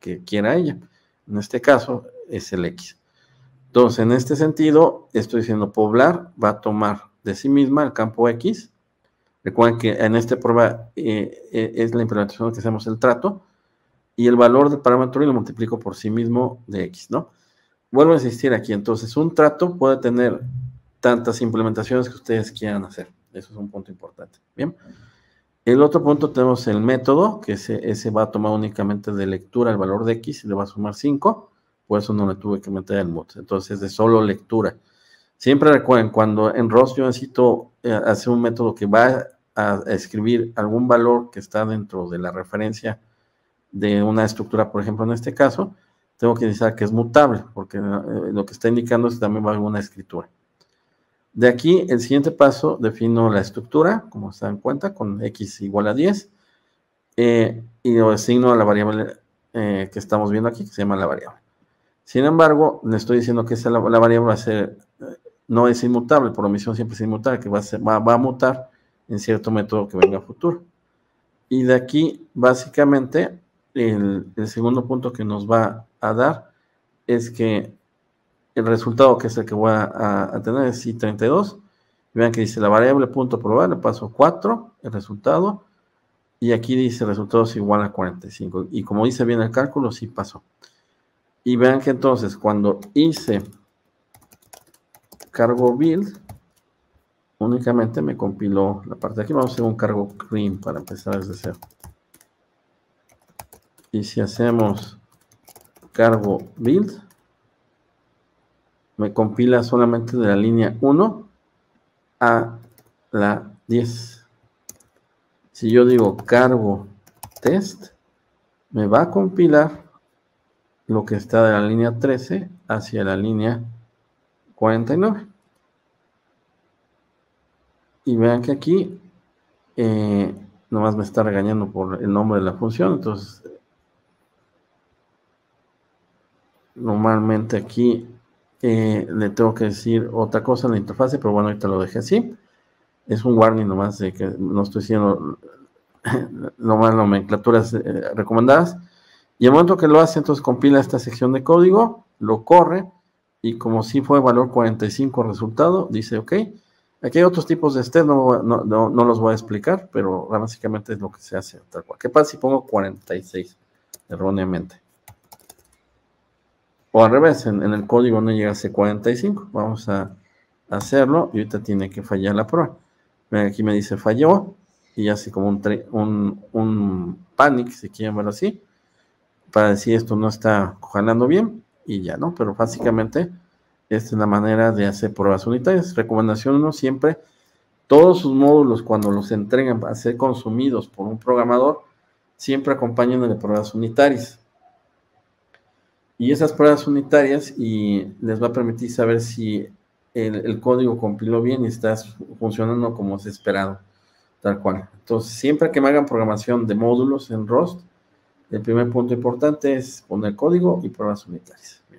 que quiera ella. En este caso es el X. Entonces, en este sentido, estoy diciendo poblar va a tomar de sí misma el campo X. Recuerden que en esta prueba eh, eh, es la implementación que hacemos el trato, y el valor del parámetro y lo multiplico por sí mismo de X, ¿no? Vuelvo a insistir aquí, entonces un trato puede tener tantas implementaciones que ustedes quieran hacer. Eso es un punto importante. Bien. El otro punto tenemos el método, que ese, ese va a tomar únicamente de lectura el valor de X y le va a sumar cinco, por eso no le tuve que meter el mut. Entonces, de solo lectura. Siempre recuerden, cuando en R O S yo necesito eh, hacer un método que va a, a escribir algún valor que está dentro de la referencia de una estructura, por ejemplo, en este caso, tengo que indicar que es mutable, porque eh, lo que está indicando es que también va a haber una escritura. De aquí, el siguiente paso, defino la estructura, como se dan cuenta, con X igual a diez, eh, y lo asigno a la variable eh, que estamos viendo aquí, que se llama la variable. Sin embargo, le estoy diciendo que esa, la, la variable va a ser, no es inmutable, por omisión siempre es inmutable, que va a, ser, va, va a mutar en cierto método que venga a futuro. Y de aquí, básicamente, el, el segundo punto que nos va a dar es que el resultado, que es el que voy a, a, a tener, es I treinta y dos. Vean que dice la variable punto probar, le paso cuatro, el resultado, y aquí dice el resultado es igual a cuarenta y cinco. Y como dice bien el cálculo, sí pasó. Y vean que entonces, cuando hice cargo build, únicamente me compiló la parte de aquí. Vamos a hacer un cargo clean para empezar desde cero. Y si hacemos cargo build, me compila solamente de la línea uno a la diez. Si yo digo cargo test, me va a compilar lo que está de la línea trece hacia la línea cuarenta y nueve. Y vean que aquí eh, nomás me está regañando por el nombre de la función. Entonces, normalmente aquí eh, le tengo que decir otra cosa en la interfase, pero bueno, ahorita lo dejé así. Es un warning nomás de que no estoy diciendo nomás nomenclaturas eh, recomendadas. Y el momento que lo hace, entonces compila esta sección de código, lo corre, y como si fue valor cuarenta y cinco resultado, dice ok. Aquí hay otros tipos de step, no, no, no, no los voy a explicar, pero básicamente es lo que se hace tal cual. ¿Qué pasa si pongo cuarenta y seis erróneamente? O al revés, en, en el código no llega a ser cuarenta y cinco. Vamos a hacerlo y ahorita tiene que fallar la prueba. Aquí me dice falló y hace como un, un, un panic, si quieren verlo así, para decir esto no está jalando bien y ya, ¿no? Pero básicamente esta es la manera de hacer pruebas unitarias. Recomendación uno, siempre todos sus módulos cuando los entregan a ser consumidos por un programador, siempre acompañan de pruebas unitarias. Y esas pruebas unitarias y les va a permitir saber si el, el código compiló bien y está funcionando como es esperado, tal cual. Entonces, siempre que me hagan programación de módulos en R O S, el primer punto importante es poner código y pruebas unitarias. Bien.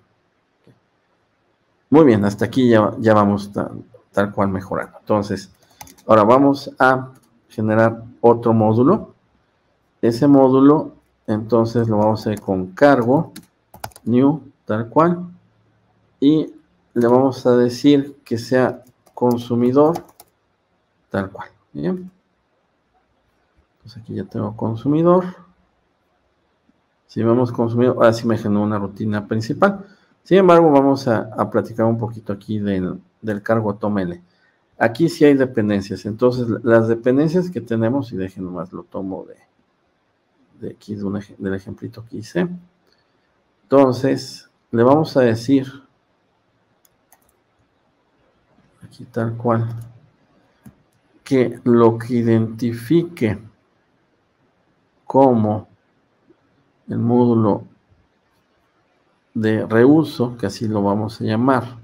Muy bien, hasta aquí ya, ya vamos tal, tal cual mejorando. Entonces, ahora vamos a generar otro módulo. Ese módulo, entonces, lo vamos a hacer con cargo new, tal cual, y le vamos a decir que sea consumidor, tal cual. Bien. Entonces aquí ya tengo consumidor. Si vemos consumidor, ahora sí me generó una rutina principal. Sin embargo, vamos a, a platicar un poquito aquí del, del cargo toml. Aquí sí hay dependencias. Entonces, las dependencias que tenemos, y dejen nomás lo tomo de, de aquí, de un, del ejemplito que hice. Entonces, le vamos a decir, aquí tal cual, que lo que identifique como el módulo de reuso, que así lo vamos a llamar,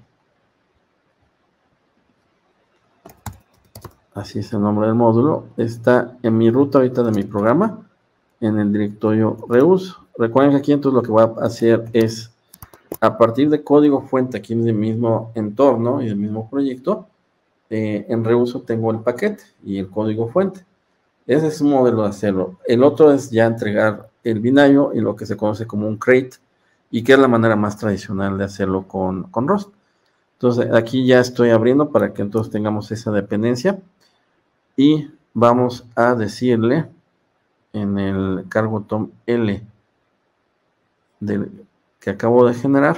así es el nombre del módulo, está en mi ruta ahorita de mi programa, en el directorio reuso. Recuerden que aquí entonces lo que voy a hacer es, a partir de código fuente aquí en el mismo entorno y del mismo proyecto, eh, en reuso tengo el paquete y el código fuente. Ese es un modelo de hacerlo. El otro es ya entregar el binario y lo que se conoce como un crate, y que es la manera más tradicional de hacerlo con, con Rust. Entonces aquí ya estoy abriendo para que entonces tengamos esa dependencia, y vamos a decirle en el cargo tom L del que acabo de generar.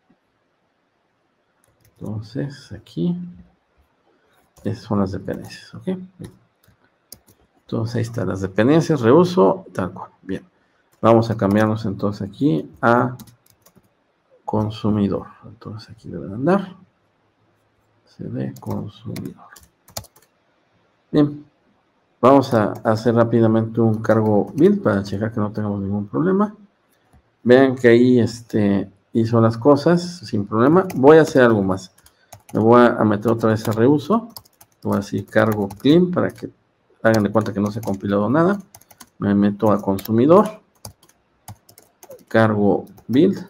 Entonces aquí esas son las dependencias, ¿ok? Entonces ahí están las dependencias, reuso, tal cual. Bien, vamos a cambiarnos entonces aquí a consumidor. Entonces aquí deben andar cd consumidor. Bien, vamos a hacer rápidamente un cargo build para checar que no tengamos ningún problema. Vean que ahí este, hizo las cosas sin problema. Voy a hacer algo más. Me voy a meter otra vez a reuso. Voy a decir cargo clean para que hagan de cuenta que no se ha compilado nada. Me meto a consumidor. Cargo build.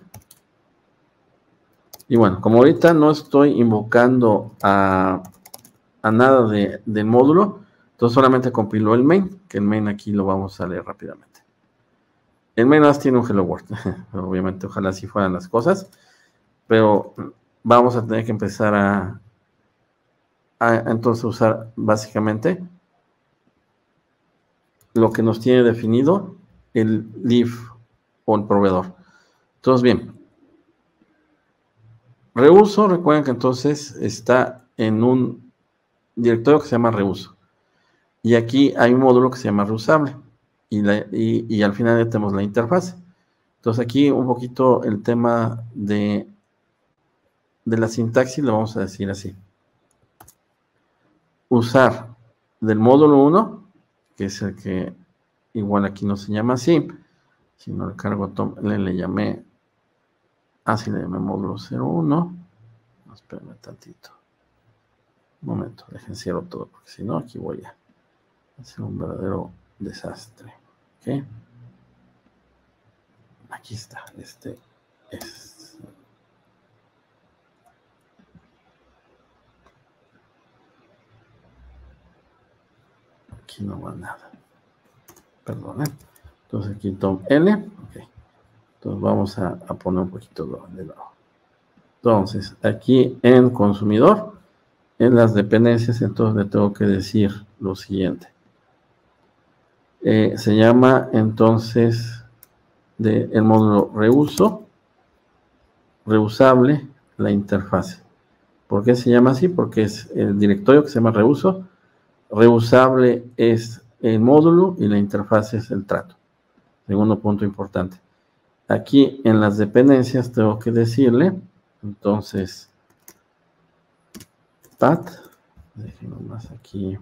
Y bueno, como ahorita no estoy invocando a, a nada de, del módulo, entonces solamente compiló el main, que el main aquí lo vamos a leer rápidamente. El main más tiene un hello world. Obviamente, ojalá así fueran las cosas, pero vamos a tener que empezar a, a entonces usar básicamente lo que nos tiene definido el leaf o el proveedor. Entonces, bien, reuso, recuerden que entonces está en un directorio que se llama reuso. Y aquí hay un módulo que se llama reusable. Y, la, y, y al final ya tenemos la interfaz. Entonces aquí un poquito el tema de, de la sintaxis lo vamos a decir así. Usar del módulo uno, que es el que igual aquí no se llama así, sino el cargo tom, le, le llamé, así le llamé módulo cero uno. No, espérame tantito. Un momento, dejen cierro todo, porque si no aquí voy a hacer un verdadero desastre. ¿Ok? Aquí está, este es. Aquí no va nada. Perdón, ¿eh? Entonces aquí tom L. Ok. Entonces vamos a, a poner un poquito de lado. Entonces, aquí en consumidor, en las dependencias, entonces le tengo que decir lo siguiente. Eh, se llama entonces de el módulo reuso, reusable, la interfase. ¿Por qué se llama así? Porque es el directorio que se llama reuso. Reusable es el módulo y la interfase es el trato. Segundo punto importante. Aquí en las dependencias tengo que decirle, entonces, path, déjenme más aquí.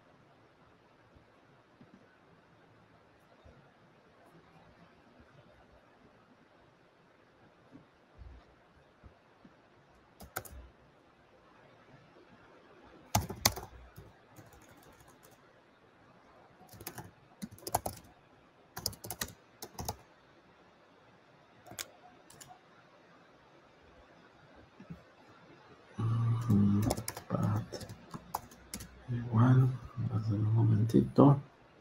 Path, igual, hacer un momentito.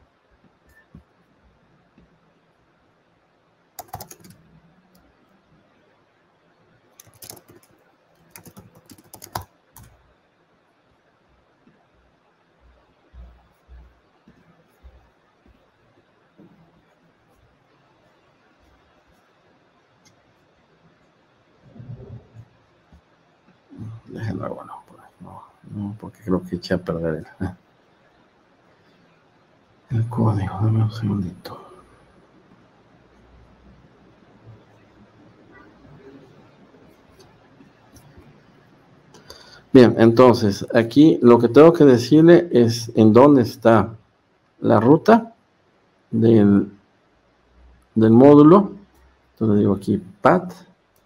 Déjenlo, bueno, no, no, porque creo que eché a perder el, el código. Dame un segundito. Bien, entonces, aquí lo que tengo que decirle es en dónde está la ruta del, del módulo. Entonces digo aquí path,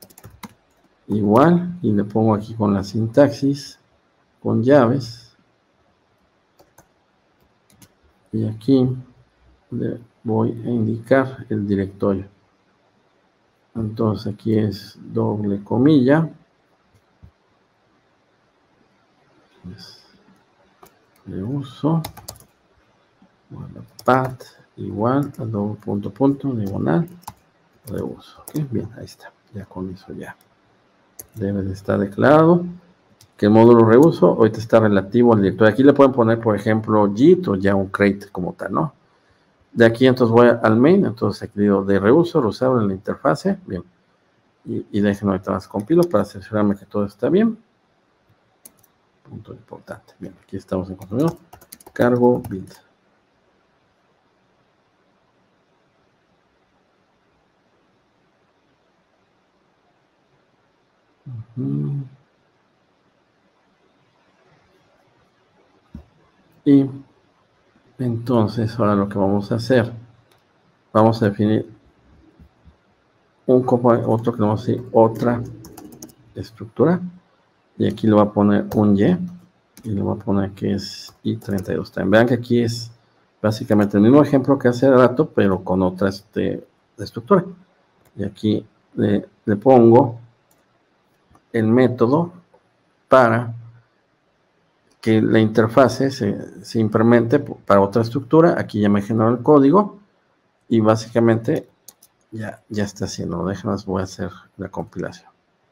igual, y le pongo aquí con la sintaxis, con llaves. Y aquí le voy a indicar el directorio. Entonces aquí es doble comilla. Le uso. Bueno, path igual a doble punto punto diagonal reuso. ¿Okay? Bien, ahí está. Ya con eso ya debe de estar declarado que el módulo reuso ahorita está relativo al directorio. Aquí le pueden poner, por ejemplo, git o ya un crate como tal, ¿no? De aquí entonces voy al main, entonces aquí digo de reuso, reusable en la interfase, bien. Y, y déjenme ahorita más compilo para asegurarme que todo está bien. Punto importante. Bien, aquí estamos en consumidor. Cargo build. Uh-huh. Y entonces ahora lo que vamos a hacer, vamos a definir un componente, otro que vamos a decir otra estructura. Y aquí le voy a poner un Y. Y le voy a poner que es i treinta y dos también. Vean que aquí es básicamente el mismo ejemplo que hace rato, pero con otra este, estructura. Y aquí le, le pongo el método para que la interfase se, se implemente para otra estructura. Aquí ya me generó el código y básicamente ya, ya está haciendo. Déjenme, voy a hacer la compilación.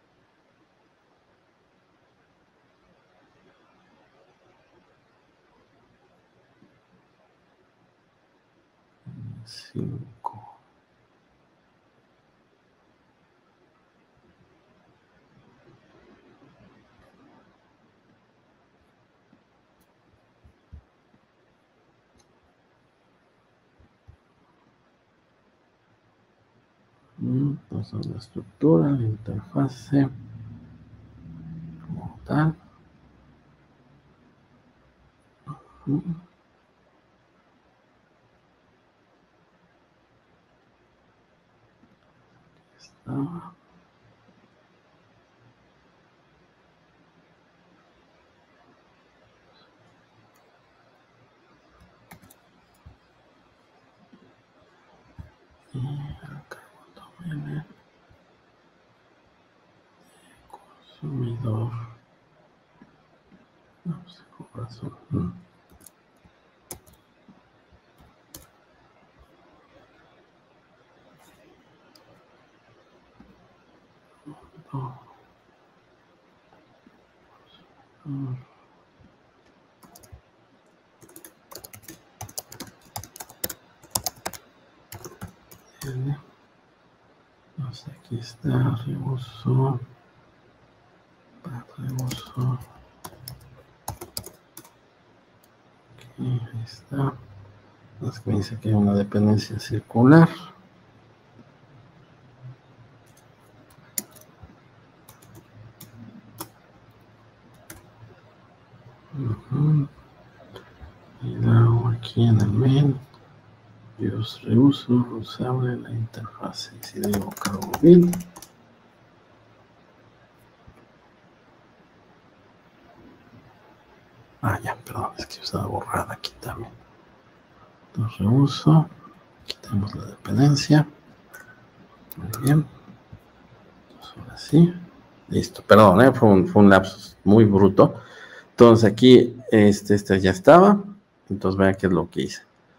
cinco. Entonces la estructura, la interfase como tal. Está. Y acá cuando viene consumidor, no sé con razón. Mm. No. Mm. Viene. No sé, aquí está, reuso, reuso. Aquí, ahí está. Es que me dice que hay una dependencia circular. Uh-huh. Y la hago aquí en el main. Use reuso, reusable la interfase. Y si le digo cargo build. Ah, ya, perdón, es que estaba borrada aquí también. Entonces reuso. Quitamos la dependencia. Muy bien. Entonces ahora sí. Listo, perdón, ¿eh? fue, un, fue un lapsus muy bruto. Entonces aquí, este, este ya estaba. Entonces vean qué es lo que hice.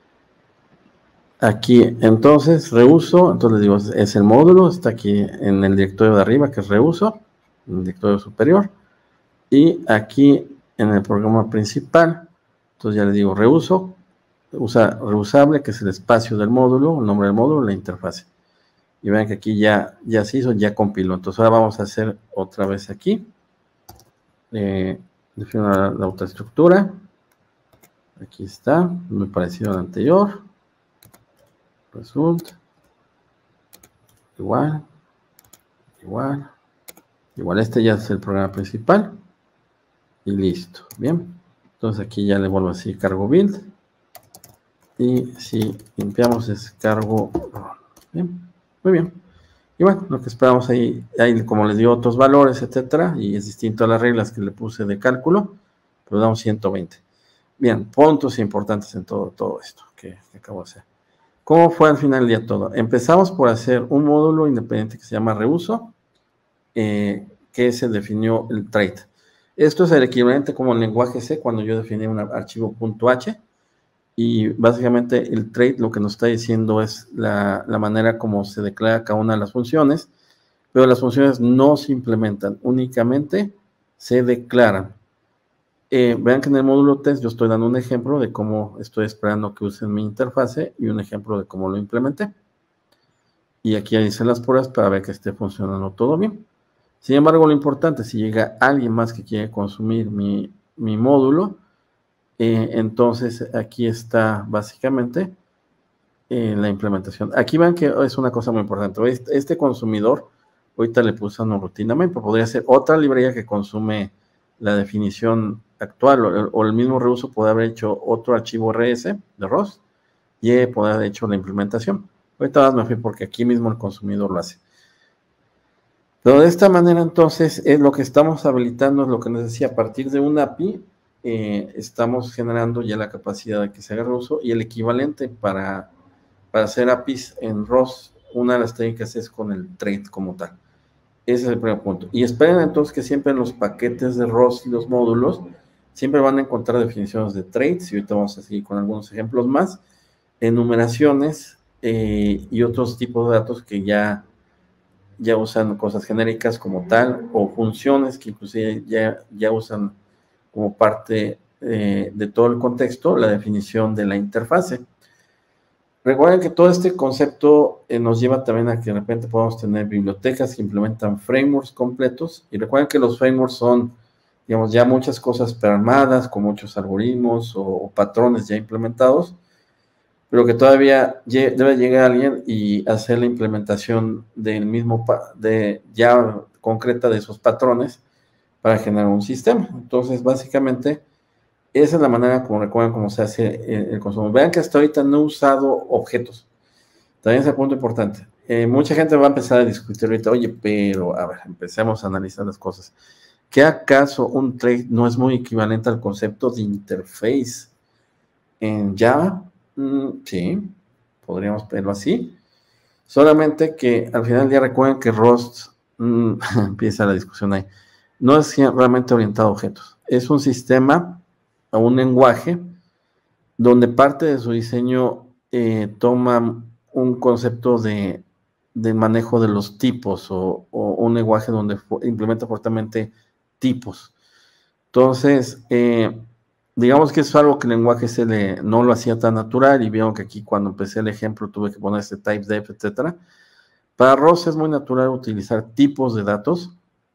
Aquí, entonces, reuso. Entonces les digo, es el módulo. Está aquí en el directorio de arriba, que es reuso. En el directorio superior. Y aquí en el programa principal. Entonces ya les digo, reuso. Usa reusable, que es el espacio del módulo, el nombre del módulo, la interfase. Y vean que aquí ya, ya se hizo, ya compiló. Entonces ahora vamos a hacer otra vez aquí. Eh, defino la, la otra estructura. Aquí está, muy parecido al anterior. Result. Igual. Igual. Igual, este ya es el programa principal. Y listo. Bien. Entonces aquí ya le vuelvo a decir cargo build. Y si limpiamos es cargo. Bien. Muy bien. Y bueno, lo que esperamos ahí, ahí como les dio otros valores, etcétera, y es distinto a las reglas que le puse de cálculo, pues damos ciento veinte. Bien, puntos importantes en todo, todo esto que, que acabo de hacer. ¿Cómo fue al final del día todo? Empezamos por hacer un módulo independiente que se llama reuso, eh, que se definió el trait. Esto es el equivalente como en lenguaje C, cuando yo definí un archivo .h, y básicamente el trait lo que nos está diciendo es la, la manera como se declara cada una de las funciones, pero las funciones no se implementan, únicamente se declaran. Eh, vean que en el módulo test yo estoy dando un ejemplo de cómo estoy esperando que usen mi interfase y un ejemplo de cómo lo implementé. Y aquí hice las pruebas para ver que esté funcionando todo bien. Sin embargo, lo importante, si llega alguien más que quiere consumir mi, mi módulo, eh, entonces aquí está básicamente eh, la implementación. Aquí ven que es una cosa muy importante. Este, este consumidor, ahorita le puse una rutinamente, pero podría ser otra librería que consume la definición actual, o, o el mismo reuso puede haber hecho otro archivo R S de R O S y puede haber hecho la implementación. Ahorita me fui porque aquí mismo el consumidor lo hace. Pero de esta manera, entonces, es lo que estamos habilitando, es lo que les decía, a partir de una A P I, eh, estamos generando ya la capacidad de que se haga reuso y el equivalente para, para hacer A P Is en R O S, una de las técnicas es con el trait como tal. Ese es el primer punto. Y esperen entonces que siempre en los paquetes de R O S y los módulos, siempre van a encontrar definiciones de traits, y ahorita vamos a seguir con algunos ejemplos más, enumeraciones eh, y otros tipos de datos que ya, ya usan cosas genéricas como tal, o funciones que inclusive ya, ya usan como parte eh, de todo el contexto, la definición de la interfase. Recuerden que todo este concepto eh, nos lleva también a que de repente podamos tener bibliotecas que implementan frameworks completos, y recuerden que los frameworks son, digamos, ya muchas cosas prearmadas, con muchos algoritmos o, o patrones ya implementados, pero que todavía debe llegar alguien y hacer la implementación del mismo, de ya concreta de esos patrones para generar un sistema. Entonces, básicamente, esa es la manera como recuerdan cómo se hace el, el consumo. Vean que hasta ahorita no he usado objetos. También es el punto importante. Eh, mucha gente va a empezar a discutir ahorita, oye, pero, a ver, empecemos a analizar las cosas. ¿Qué acaso un trait no es muy equivalente al concepto de interface en Java? Mm, sí, podríamos verlo así. Solamente que al final ya recuerden que Rust, mmm, empieza la discusión ahí, no es realmente orientado a objetos. Es un sistema o un lenguaje donde parte de su diseño eh, toma un concepto de, de manejo de los tipos o, o un lenguaje donde implementa fuertemente tipos. Entonces, eh, digamos que eso es algo que el lenguaje se le, no lo hacía tan natural, y vieron que aquí cuando empecé el ejemplo tuve que poner este typedef, etcétera. Para R O S es muy natural utilizar tipos de datos,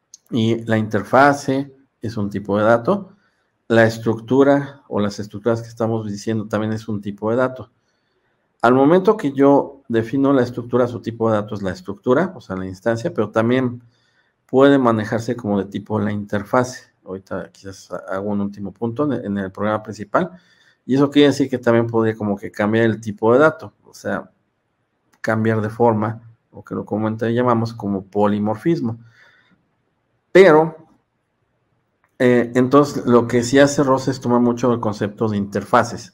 y la interfase es un tipo de dato. La estructura o las estructuras que estamos diciendo también es un tipo de dato. Al momento que yo defino la estructura, su tipo de dato es la estructura, o sea, la instancia, pero también puede manejarse como de tipo la interfase. Ahorita quizás hago un último punto en el programa principal, y eso quiere decir que también podría como que cambiar el tipo de dato, o sea, cambiar de forma, o que lo comúnmente llamamos como polimorfismo. Pero, eh, entonces, lo que sí hace R O S es tomar mucho el concepto de interfaces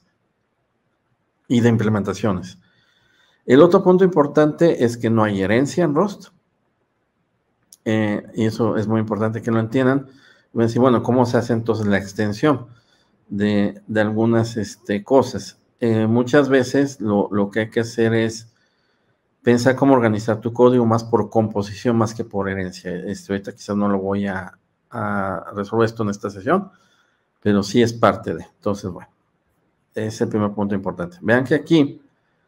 y de implementaciones. El otro punto importante es que no hay herencia en Rust, eh, y eso es muy importante que lo entiendan. Voy a decir, bueno, ¿cómo se hace entonces la extensión de, de algunas este, cosas? Eh, muchas veces lo, lo que hay que hacer es pensar cómo organizar tu código más por composición, más que por herencia. Este, ahorita quizás no lo voy a, a resolver esto en esta sesión, pero sí es parte de. Entonces, bueno, es el primer punto importante. Vean que aquí,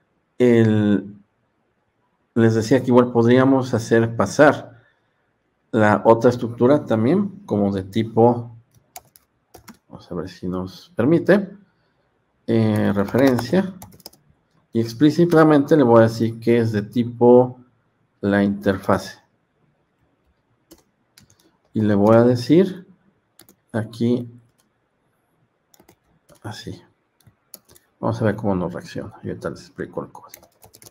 el, les decía que igual podríamos hacer pasar la otra estructura también, como de tipo, vamos a ver si nos permite, eh, referencia, y explícitamente le voy a decir que es de tipo la interfase. Y le voy a decir aquí, así. Vamos a ver cómo nos reacciona. Y ahorita les explico el código.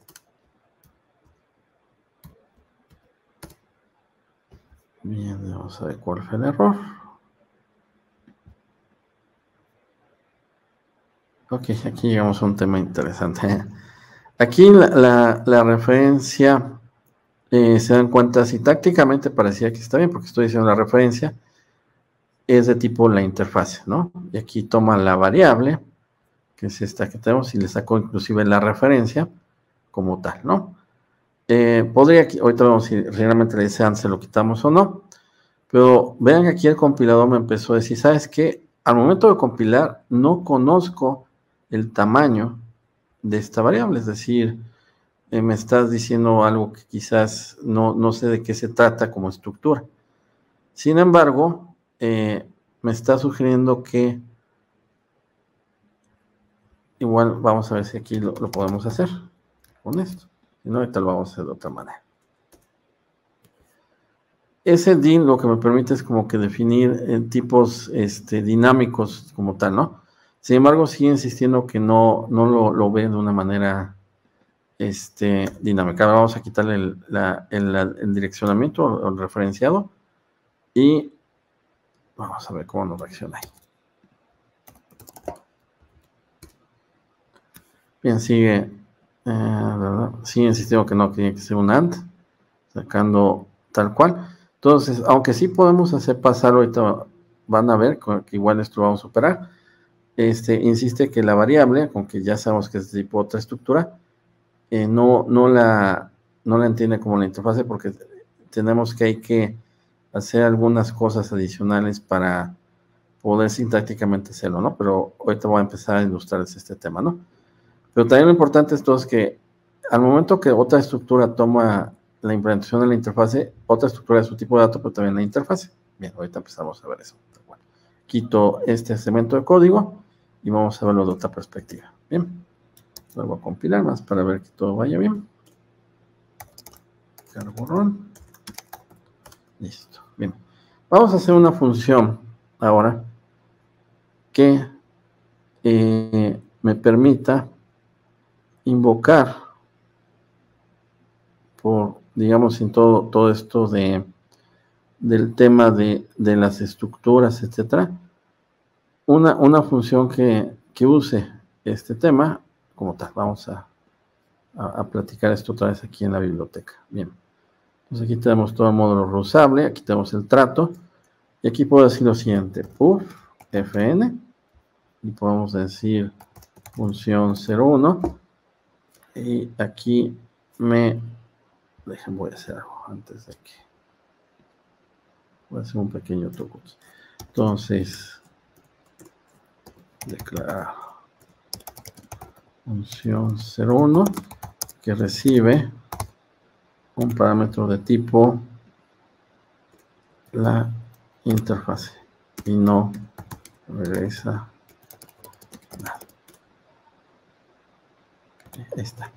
Bien, vamos a ver cuál fue el error. Ok, aquí llegamos a un tema interesante. Aquí la, la, la referencia, eh, se dan cuenta, si tácticamente parecía que está bien, porque estoy diciendo la referencia, es de tipo la interfase, ¿no? Y aquí toma la variable que es esta que tenemos, y le saco inclusive la referencia como tal, ¿no? Eh, podría aquí, ahorita vemos si realmente le desean se lo quitamos o no, pero vean que aquí el compilador me empezó a decir, ¿sabes qué? Al momento de compilar no conozco el tamaño de esta variable, es decir, eh, me estás diciendo algo que quizás no, no sé de qué se trata como estructura. Sin embargo, eh, me está sugiriendo que igual vamos a ver si aquí lo, lo podemos hacer con esto. Si no, ahorita lo vamos a hacer de otra manera. Ese D I N lo que me permite es como que definir eh, tipos este, dinámicos como tal, ¿no? Sin embargo, sigue insistiendo que no, no lo, lo ve de una manera este, dinámica. Ahora vamos a quitarle el, la, el, el direccionamiento o el referenciado y vamos a ver cómo nos reacciona ahí. Bien, sigue, eh, ¿verdad? Sigue insistiendo que no tiene que ser un AND, sacando tal cual. Entonces, aunque sí podemos hacer pasar, ahorita van a ver que igual esto lo vamos a superar. Este, insiste que la variable, aunque ya sabemos que es de tipo otra estructura, eh, no, no, la, no la entiende como la interfase porque tenemos que hay que hacer algunas cosas adicionales para poder sintácticamente hacerlo, ¿no? Pero ahorita voy a empezar a ilustrarles este tema, ¿no? Pero también lo importante es, todo es que al momento que otra estructura toma la implementación de la interfase, otra estructura de su tipo de dato, pero también la interfase. Bien, ahorita empezamos a ver eso. Bueno, quito este segmento de código y vamos a verlo de otra perspectiva. Bien, vuelvo a compilar más para ver que todo vaya bien. Cargo run. Listo. Bien, vamos a hacer una función ahora que eh, me permita invocar por, digamos, sin todo, todo esto de, del tema de, de las estructuras, etcétera, una, una función que, que use este tema como tal. Vamos a, a, a platicar esto otra vez aquí en la biblioteca. Bien, entonces aquí tenemos todo el módulo reusable, aquí tenemos el trato, y aquí puedo decir lo siguiente, puff, fn, y podemos decir función cero uno, y aquí me, dejen, voy a hacer algo antes de que, voy a hacer un pequeño truco. Entonces, declarar función cero uno que recibe un parámetro de tipo la interfase y no regresa nada. Ahí está.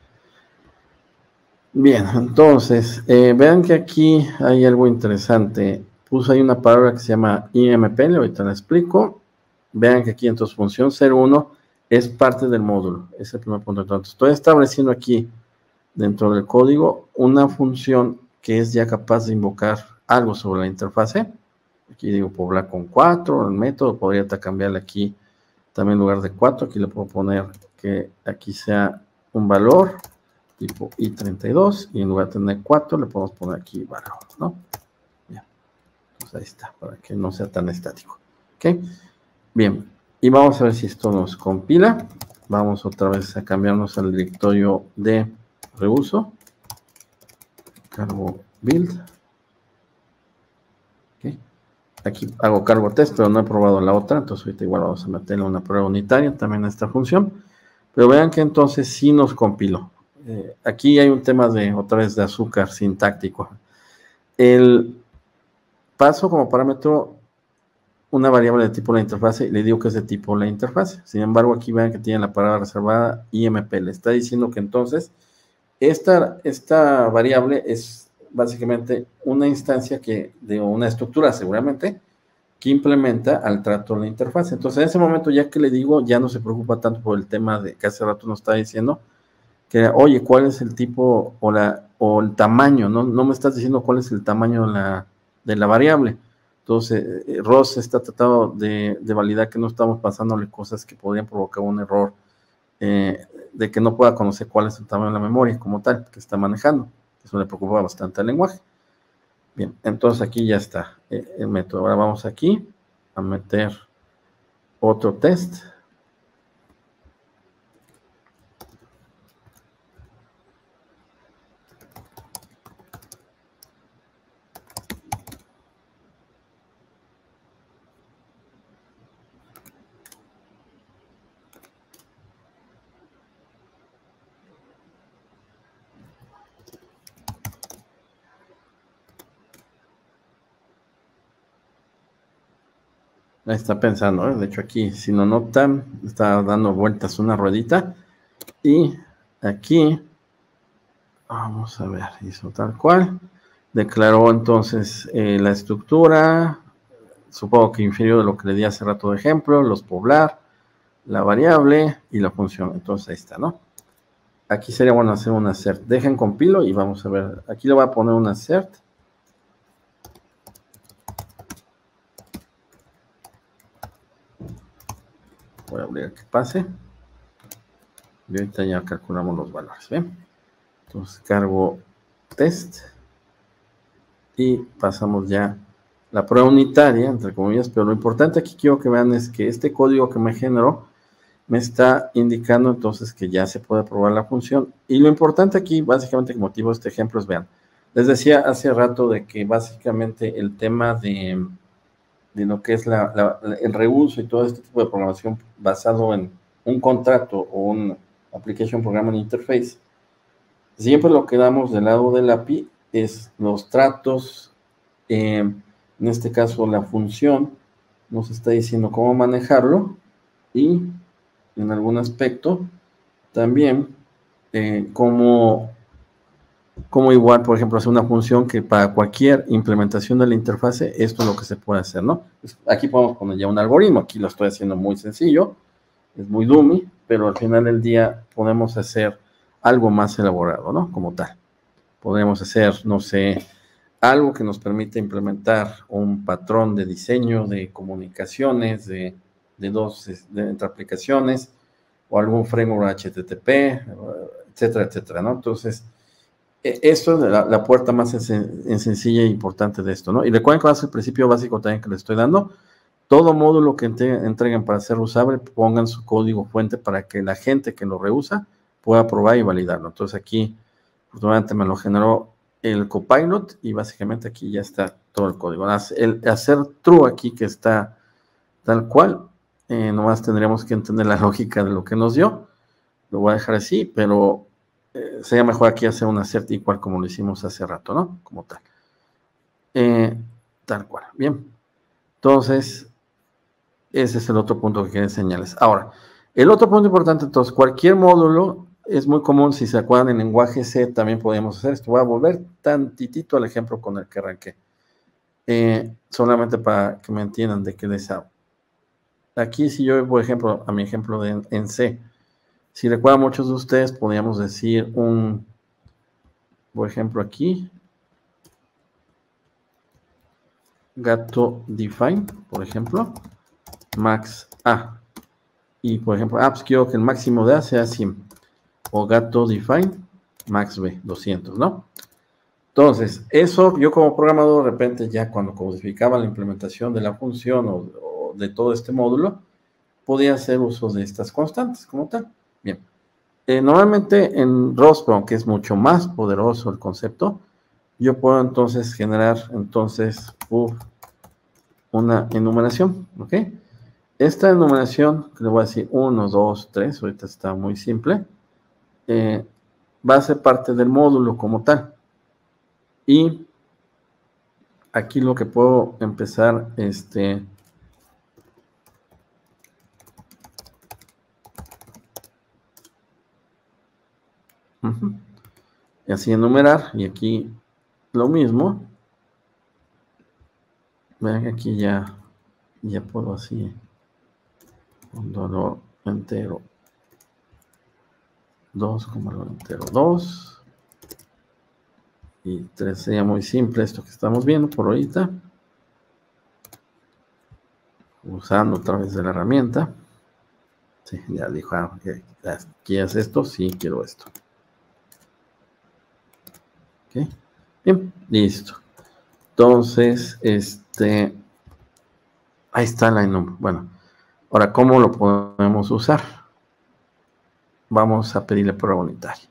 Bien, entonces, eh, vean que aquí hay algo interesante. Puse ahí una palabra que se llama I M P, ahorita la explico. Vean que aquí entonces función cero uno es parte del módulo, es el primer punto. Entonces, estoy estableciendo aquí dentro del código una función que es ya capaz de invocar algo sobre la interfase. Aquí digo poblar con cuatro, el método podría cambiarle aquí también en lugar de cuatro, aquí le puedo poner que aquí sea un valor tipo i treinta y dos y en lugar de tener cuatro le podemos poner aquí valor, ¿no? Bien, pues ahí está, para que no sea tan estático. ¿Ok? Bien, y vamos a ver si esto nos compila. Vamos otra vez a cambiarnos al directorio de reuso. Cargo build. Okay. Aquí hago cargo test, pero no he probado la otra, entonces ahorita igual vamos a meterle una prueba unitaria también a esta función. Pero vean que entonces sí nos compiló. Eh, aquí hay un tema de, otra vez, de azúcar sintáctico. El paso como parámetro una variable de tipo la interfase y le digo que es de tipo la interfase. Sin embargo, aquí vean que tiene la palabra reservada I M P. Le está diciendo que entonces esta, esta variable es básicamente una instancia que, de una estructura seguramente, que implementa al trato de la interfase. Entonces, en ese momento, ya que le digo, ya no se preocupa tanto por el tema de que hace rato nos está diciendo, que, oye, ¿cuál es el tipo o, la, o el tamaño? No, no me estás diciendo cuál es el tamaño de la, de la variable. Entonces, eh, Ross está tratando de, de validar que no estamos pasándole cosas que podrían provocar un error eh, de que no pueda conocer cuál es el tamaño de la memoria como tal que está manejando. Eso le preocupa bastante al lenguaje. Bien, entonces aquí ya está eh, el método. Ahora vamos aquí a meter otro test. está pensando, ¿eh? De hecho aquí, si no notan, está dando vueltas una ruedita. Y aquí, vamos a ver, hizo tal cual. Declaró entonces eh, la estructura, supongo que infirió de lo que le di hace rato de ejemplo, los poblar, la variable y la función. Entonces ahí está, ¿no? Aquí sería bueno hacer un assert. Dejen compilo y vamos a ver. Aquí le voy a poner un assert. Voy a abrir que pase. Y ahorita ya calculamos los valores, ¿ven? Entonces cargo test. Y pasamos ya la prueba unitaria, entre comillas, pero lo importante aquí quiero que vean es que este código que me generó me está indicando entonces que ya se puede probar la función. Y lo importante aquí, básicamente, que motivo este ejemplo es, vean, les decía hace rato de que básicamente el tema de, de lo que es la, la, el reuso y todo este tipo de programación basado en un contrato o un Application Programming Interface, siempre lo que damos del lado del A P I es los tratos, eh, en este caso la función nos está diciendo cómo manejarlo y en algún aspecto también eh, cómo, cómo igual, por ejemplo, hacer una función que para cualquier implementación de la interfase, esto es lo que se puede hacer, ¿no? Pues aquí podemos poner ya un algoritmo, aquí lo estoy haciendo muy sencillo, es muy dummy, pero al final del día podemos hacer algo más elaborado, ¿no? Como tal. Podemos hacer, no sé, algo que nos permita implementar un patrón de diseño, de comunicaciones, de, de dos, de, entre aplicaciones, o algún framework H T T P, etcétera, etcétera, ¿no? Entonces, esto es la, la puerta más en, en sencilla e importante de esto, ¿no? Y recuerden que va a ser el principio básico también que les estoy dando. Todo módulo que entreguen para ser usable, pongan su código fuente para que la gente que lo reusa pueda probar y validarlo. Entonces aquí, afortunadamente me lo generó el Copilot y básicamente aquí ya está todo el código. El hacer true aquí que está tal cual, eh, nomás tendríamos que entender la lógica de lo que nos dio. Lo voy a dejar así, pero eh, sería mejor aquí hacer un assert igual como lo hicimos hace rato, ¿no? Como tal. Eh, tal cual. Bien. Entonces, ese es el otro punto que quería enseñarles. Ahora, el otro punto importante, entonces, cualquier módulo es muy común, si se acuerdan, en lenguaje C también podemos hacer esto. Voy a volver tantitito al ejemplo con el que arranqué. Eh, solamente para que me entiendan de qué les hablo. Aquí, si yo, por ejemplo, a mi ejemplo de, en C, si recuerdan muchos de ustedes, podríamos decir un, por ejemplo, aquí, gato define, por ejemplo, max A. Y, por ejemplo, ah, pues quiero que el máximo de A sea cien. O gato define max B, doscientos, ¿no? Entonces, eso yo como programador, de repente, ya cuando codificaba la implementación de la función o, o de todo este módulo, podía hacer uso de estas constantes como tal. Bien. Eh, normalmente en Rospo, aunque es mucho más poderoso el concepto, yo puedo entonces generar entonces uf, una enumeración, ¿ok? Esta enumeración, que le voy a decir uno, dos, tres, ahorita está muy simple, eh, va a ser parte del módulo como tal. Y aquí lo que puedo empezar, este, uh-huh, y así enumerar, y aquí lo mismo. Vean que aquí ya, ya puedo así, un dolor entero. dos como valor entero dos. Y tres sería muy simple esto que estamos viendo por ahorita. Usando a través de la herramienta. Sí, ya dijo, ah, ¿quieres esto? Sí, quiero esto. Ok. Bien, listo. Entonces, este, ahí está la enum. Bueno, ahora, ¿cómo lo podemos usar? Vamos a pedirle prueba unitaria.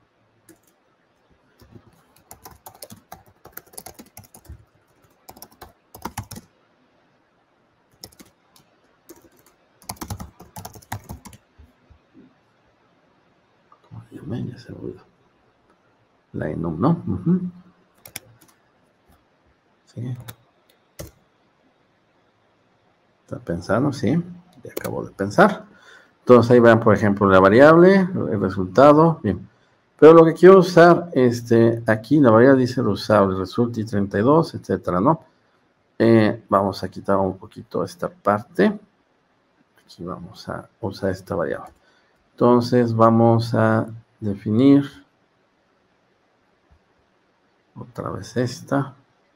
Ya se olvidó. La enum, ¿no? Uh-huh. Sí. ¿Está pensando? Sí, ya acabo de pensar. Entonces ahí vean, por ejemplo, la variable, el resultado, bien. Pero lo que quiero usar, este, aquí la variable dice lo usable, result y treinta y dos, etcétera, ¿no? Eh, vamos a quitar un poquito esta parte. Aquí vamos a usar esta variable. Entonces vamos a definir otra vez esta.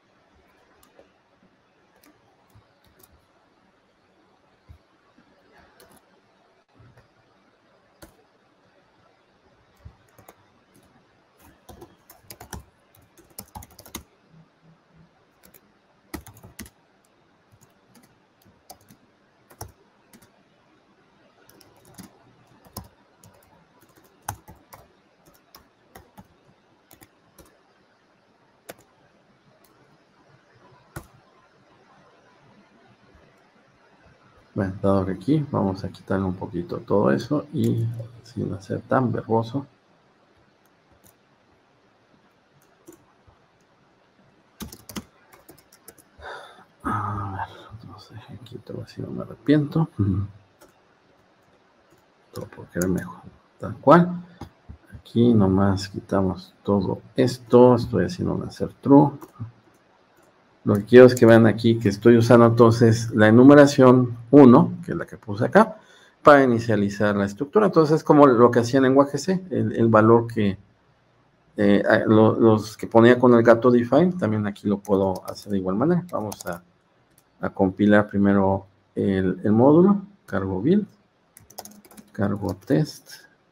Bueno, dado que aquí vamos a quitarle un poquito todo eso y sin hacer tan verboso. A ver, no sé, aquí todo así no me arrepiento. Todo por querer mejor, tal cual. Aquí nomás quitamos todo esto. Estoy haciendo un hacer true. Lo que quiero es que vean aquí que estoy usando entonces la enumeración uno, que es la que puse acá, para inicializar la estructura. Entonces es como lo que hacía en lenguaje C, el, el valor que eh, lo, los que ponía con el gato define, también aquí lo puedo hacer de igual manera. Vamos a, a compilar primero el, el módulo, cargo build, cargo test.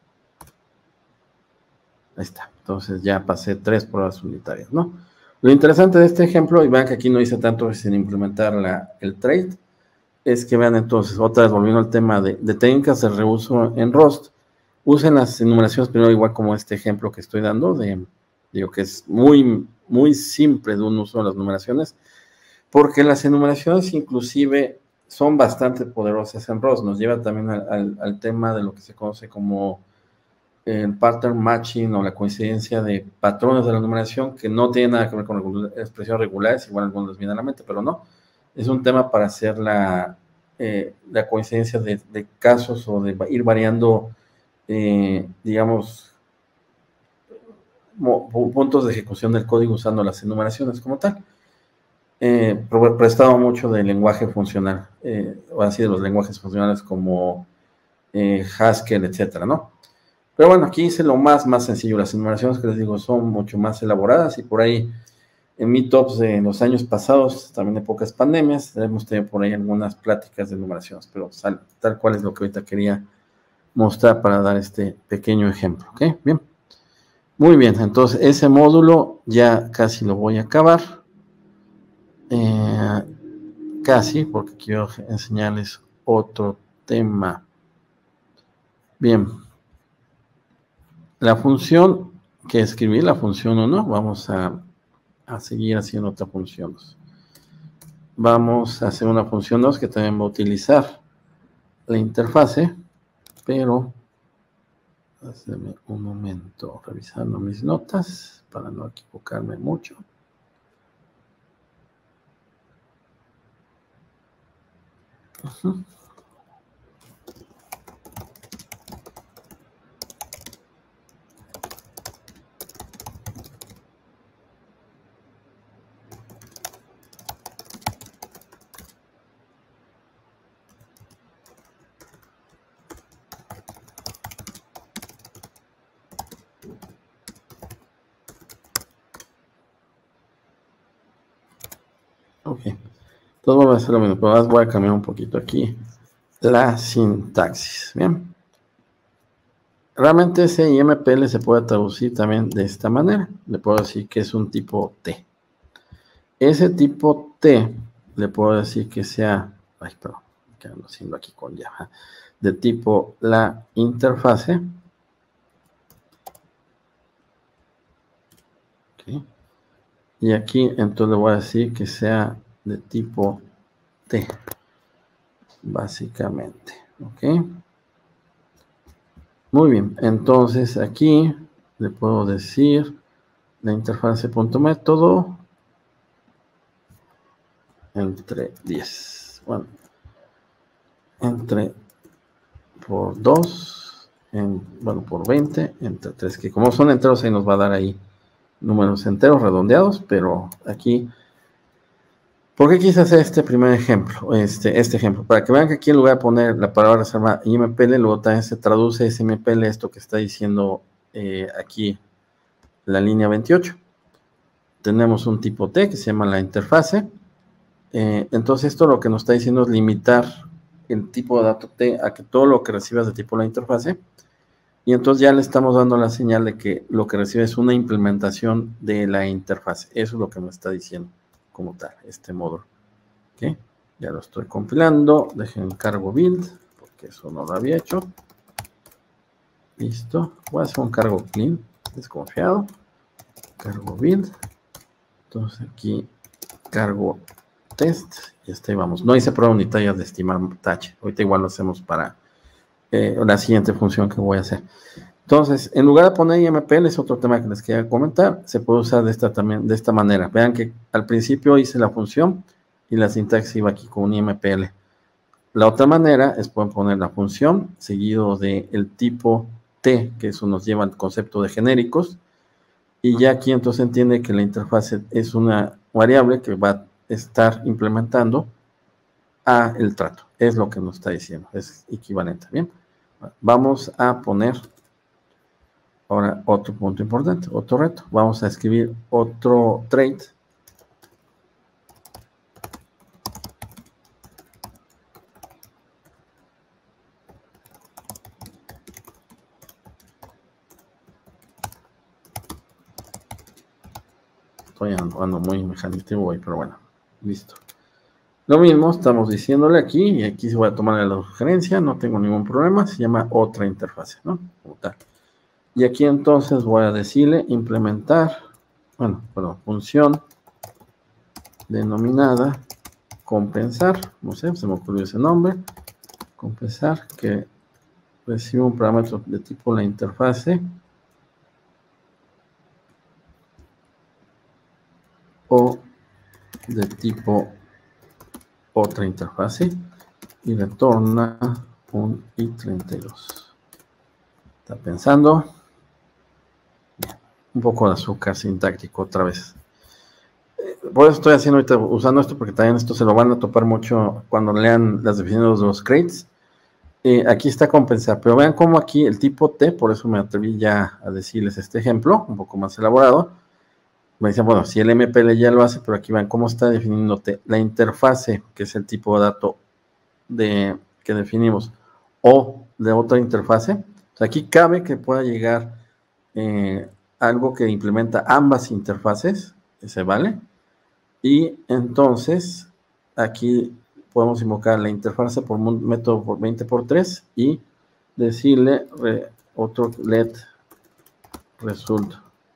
Ahí está. Entonces ya pasé tres pruebas unitarias, ¿no? Lo interesante de este ejemplo, y vean que aquí no hice tanto sin implementar la, el trait, es que vean entonces, otra vez volviendo al tema de, de técnicas de reuso en Rust, usen las enumeraciones primero igual como este ejemplo que estoy dando, de, digo que es muy, muy simple de un uso de las numeraciones, porque las enumeraciones inclusive son bastante poderosas en Rust, nos lleva también al, al, al tema de lo que se conoce como el pattern matching o la coincidencia de patrones de la numeración que no tiene nada que ver con expresiones regulares, igual algunos les viene a la mente, pero no. Es un tema para hacer la, eh, la coincidencia de, de casos o de ir variando, eh, digamos, puntos de ejecución del código usando las enumeraciones como tal. Eh, prestado mucho del lenguaje funcional, eh, o así de los lenguajes funcionales como eh, Haskell, etcétera, ¿no? Pero bueno, aquí hice lo más, más sencillo. Las enumeraciones que les digo son mucho más elaboradas y por ahí en meetups de los años pasados, también de pocas pandemias, hemos tenido por ahí algunas pláticas de enumeraciones, pero tal, tal cual es lo que ahorita quería mostrar para dar este pequeño ejemplo, ¿ok? Bien. Muy bien, entonces ese módulo ya casi lo voy a acabar. Eh, casi, porque quiero enseñarles otro tema. Bien. La función que escribí, la función uno, vamos a, a seguir haciendo otra función dos. Vamos a hacer una función dos que también va a utilizar la interfase, pero hazme un momento revisando mis notas para no equivocarme mucho. Uh-huh. Ok, entonces voy a hacer lo mismo, pero voy a cambiar un poquito aquí la sintaxis. Bien. Realmente ese I M P L se puede traducir también de esta manera. Le puedo decir que es un tipo T. Ese tipo T, le puedo decir que sea, ay, perdón, que ando haciendo aquí con Java, de tipo la interfase. Okay. Y aquí entonces le voy a decir que sea de tipo T, básicamente. Ok. Muy bien, entonces aquí le puedo decir la interfase.método entre diez. Bueno, entre por dos, en, bueno, por veinte, entre tres, que como son enteros, ahí nos va a dar ahí números enteros redondeados, pero aquí, ¿por qué quise hacer este primer ejemplo? Este, este ejemplo, para que vean que aquí en lugar de poner la palabra reserva I M P L, luego también se traduce S M P L, esto que está diciendo eh, aquí la línea veintiocho. Tenemos un tipo T que se llama la interfase. Eh, entonces esto lo que nos está diciendo es limitar el tipo de dato T a que todo lo que recibas de tipo la interfase, y entonces ya le estamos dando la señal de que lo que recibe es una implementación de la interfase. Eso es lo que me está diciendo como tal, este módulo. ¿Okay? Ya lo estoy compilando, dejen cargo build, porque eso no lo había hecho. Listo, voy a hacer un cargo clean, desconfiado, cargo build, entonces aquí cargo test, y hasta ahí vamos. No hice prueba unitaria de estimar tache, ahorita igual lo hacemos para eh, la siguiente función que voy a hacer. Entonces, en lugar de poner I M P L, es otro tema que les quería comentar, se puede usar de esta, también, de esta manera. Vean que al principio hice la función y la sintaxis iba aquí con un I M P L. La otra manera es pueden poner la función seguido del tipo T, que eso nos lleva al concepto de genéricos, y ya aquí entonces entiende que la interfase es una variable que va a estar implementando a el trato. Es lo que nos está diciendo, es equivalente. Bien, vamos a poner ahora otro punto importante, otro reto. Vamos a escribir otro trait. Estoy andando muy mecanizativo hoy, pero bueno, listo. Lo mismo estamos diciéndole aquí, y aquí se voy a tomar la sugerencia, no tengo ningún problema, se llama otra interfase, ¿no? Como tal. Y aquí entonces voy a decirle implementar, bueno, perdón, función denominada compensar, no sé, se me ocurrió ese nombre, compensar, que recibe un parámetro de tipo la interfase o de tipo otra interfase y retorna un i treinta y dos. Está pensando. Un poco de azúcar sintáctico otra vez. Por eso estoy haciendo ahorita, usando esto, porque también esto se lo van a topar mucho cuando lean las definiciones de los crates. Eh, aquí está compensar, pero vean cómo aquí el tipo T, por eso me atreví ya a decirles este ejemplo, un poco más elaborado. Me dicen, bueno, si el M P L ya lo hace, pero aquí vean cómo está definiendo T. La interfase, que es el tipo de dato de, que definimos, o de otra interfase. O sea, aquí cabe que pueda llegar eh, algo que implementa ambas interfaces, se vale. Y entonces, aquí podemos invocar la interfase por un método por veinte por tres y decirle re, otro let result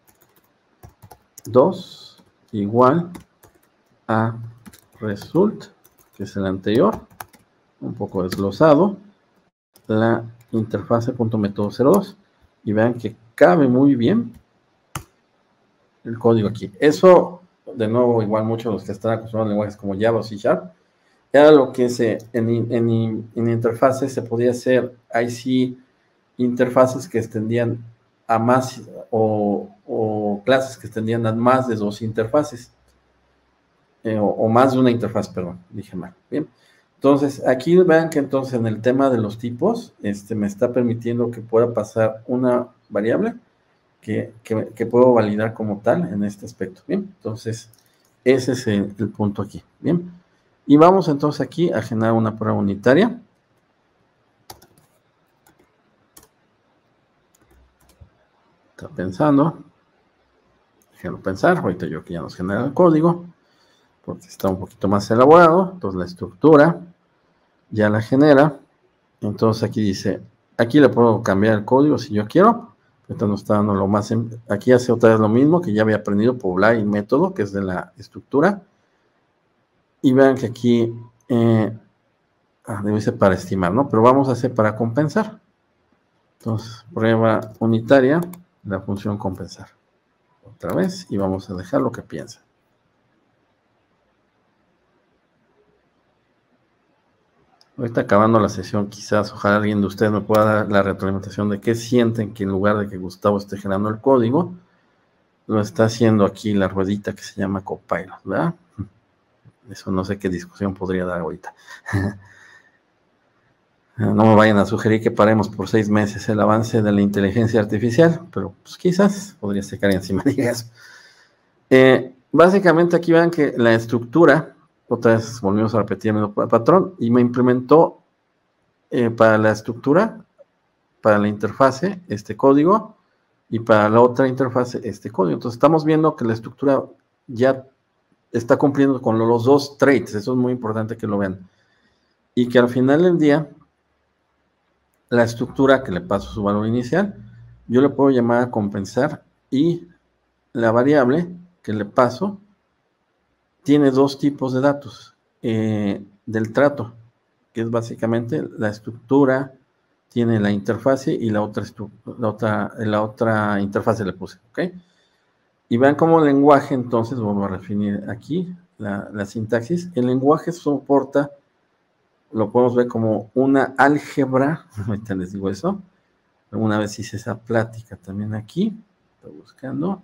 dos igual a result, que es el anterior, un poco desglosado, la interfase.método cero dos, y vean que cabe muy bien el código aquí. Eso, de nuevo, igual muchos de los que están acostumbrados a lenguajes como Java o C Sharp, era lo que se, en, en, en interfaces se podía hacer, ahí sí, interfaces que extendían a más, o, o clases que extendían a más de dos interfaces, eh, o, o más de una interfaz, perdón, dije mal. Bien, entonces aquí vean que entonces en el tema de los tipos, este me está permitiendo que pueda pasar una variable que, que, que puedo validar como tal en este aspecto. Bien, entonces ese es el, el punto aquí. Bien, y vamos entonces aquí a generar una prueba unitaria. Está pensando. Déjenlo pensar. Ahorita yo que ya nos genera el código, porque está un poquito más elaborado. Entonces la estructura ya la genera. Entonces aquí dice, aquí le puedo cambiar el código si yo quiero. Ahorita nos está dando lo más, en, aquí hace otra vez lo mismo que ya había aprendido, poblar el método, que es de la estructura. Y vean que aquí, eh, ah, debe ser para estimar, ¿no? Pero vamos a hacer para compensar. Entonces, prueba unitaria, la función compensar. Otra vez, y vamos a dejar lo que piensa. Ahorita acabando la sesión, quizás, ojalá alguien de ustedes me pueda dar la retroalimentación de qué sienten que en lugar de que Gustavo esté generando el código, lo está haciendo aquí la ruedita que se llama Copilot, ¿verdad? Eso no sé qué discusión podría dar ahorita. No me vayan a sugerir que paremos por seis meses el avance de la inteligencia artificial, pero pues quizás podría ser que alguien encima diga eso. Eh, básicamente aquí vean que la estructura, otra vez volvimos a repetir el patrón, y me implementó eh, para la estructura, para la interfase, este código, y para la otra interfase, este código. Entonces estamos viendo que la estructura ya está cumpliendo con los dos traits, eso es muy importante que lo vean. Y que al final del día, la estructura que le paso su valor inicial, yo le puedo llamar a compensar, y la variable que le paso tiene dos tipos de datos eh, del trato, que es básicamente la estructura, tiene la interfase y la otra, la otra, la otra interfase le puse, ¿ok? Y vean cómo el lenguaje, entonces, vamos a definir aquí la, la sintaxis. El lenguaje soporta, lo podemos ver como una álgebra, ahorita les digo eso, alguna vez hice esa plática también aquí, estoy buscando,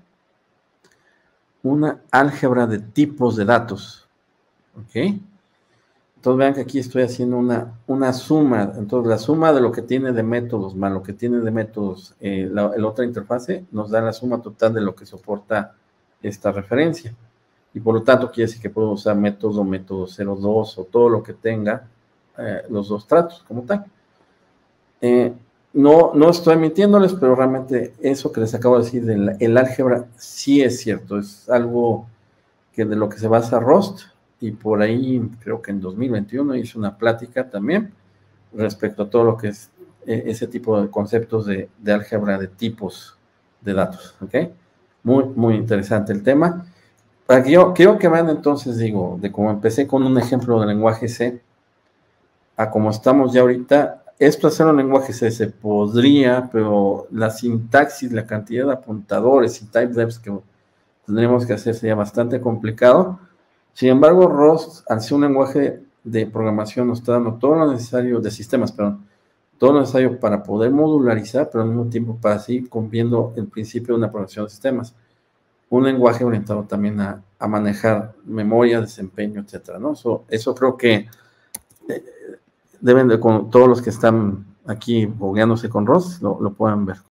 una álgebra de tipos de datos, ¿ok? Entonces vean que aquí estoy haciendo una, una suma, entonces la suma de lo que tiene de métodos más lo que tiene de métodos eh, la, la otra interfase nos da la suma total de lo que soporta esta referencia, y por lo tanto quiere decir que puedo usar método, método cero dos o todo lo que tenga eh, los dos tratos como tal. Eh, no, no estoy mintiéndoles, pero realmente eso que les acabo de decir del el álgebra sí es cierto, es algo que de lo que se basa Rust, y por ahí creo que en dos mil veintiuno hice una plática también respecto a todo lo que es eh, ese tipo de conceptos de, de álgebra de tipos de datos, ¿ok? Muy, muy interesante el tema. Para que yo quiero que vean entonces, digo, de cómo empecé con un ejemplo de lenguaje C, a como estamos ya ahorita. Esto hacer un lenguaje C se podría, pero la sintaxis, la cantidad de apuntadores y typedefs que tendríamos que hacer sería bastante complicado. Sin embargo, Rust, al ser un lenguaje de programación, nos está dando todo lo necesario, de sistemas, perdón, todo lo necesario para poder modularizar, pero al mismo tiempo para seguir cumpliendo el principio de una programación de sistemas. Un lenguaje orientado también a, a manejar memoria, desempeño, etcétera, ¿no? Eso, eso creo que eh, deben de, con todos los que están aquí bogueándose con Rust, lo, lo puedan ver.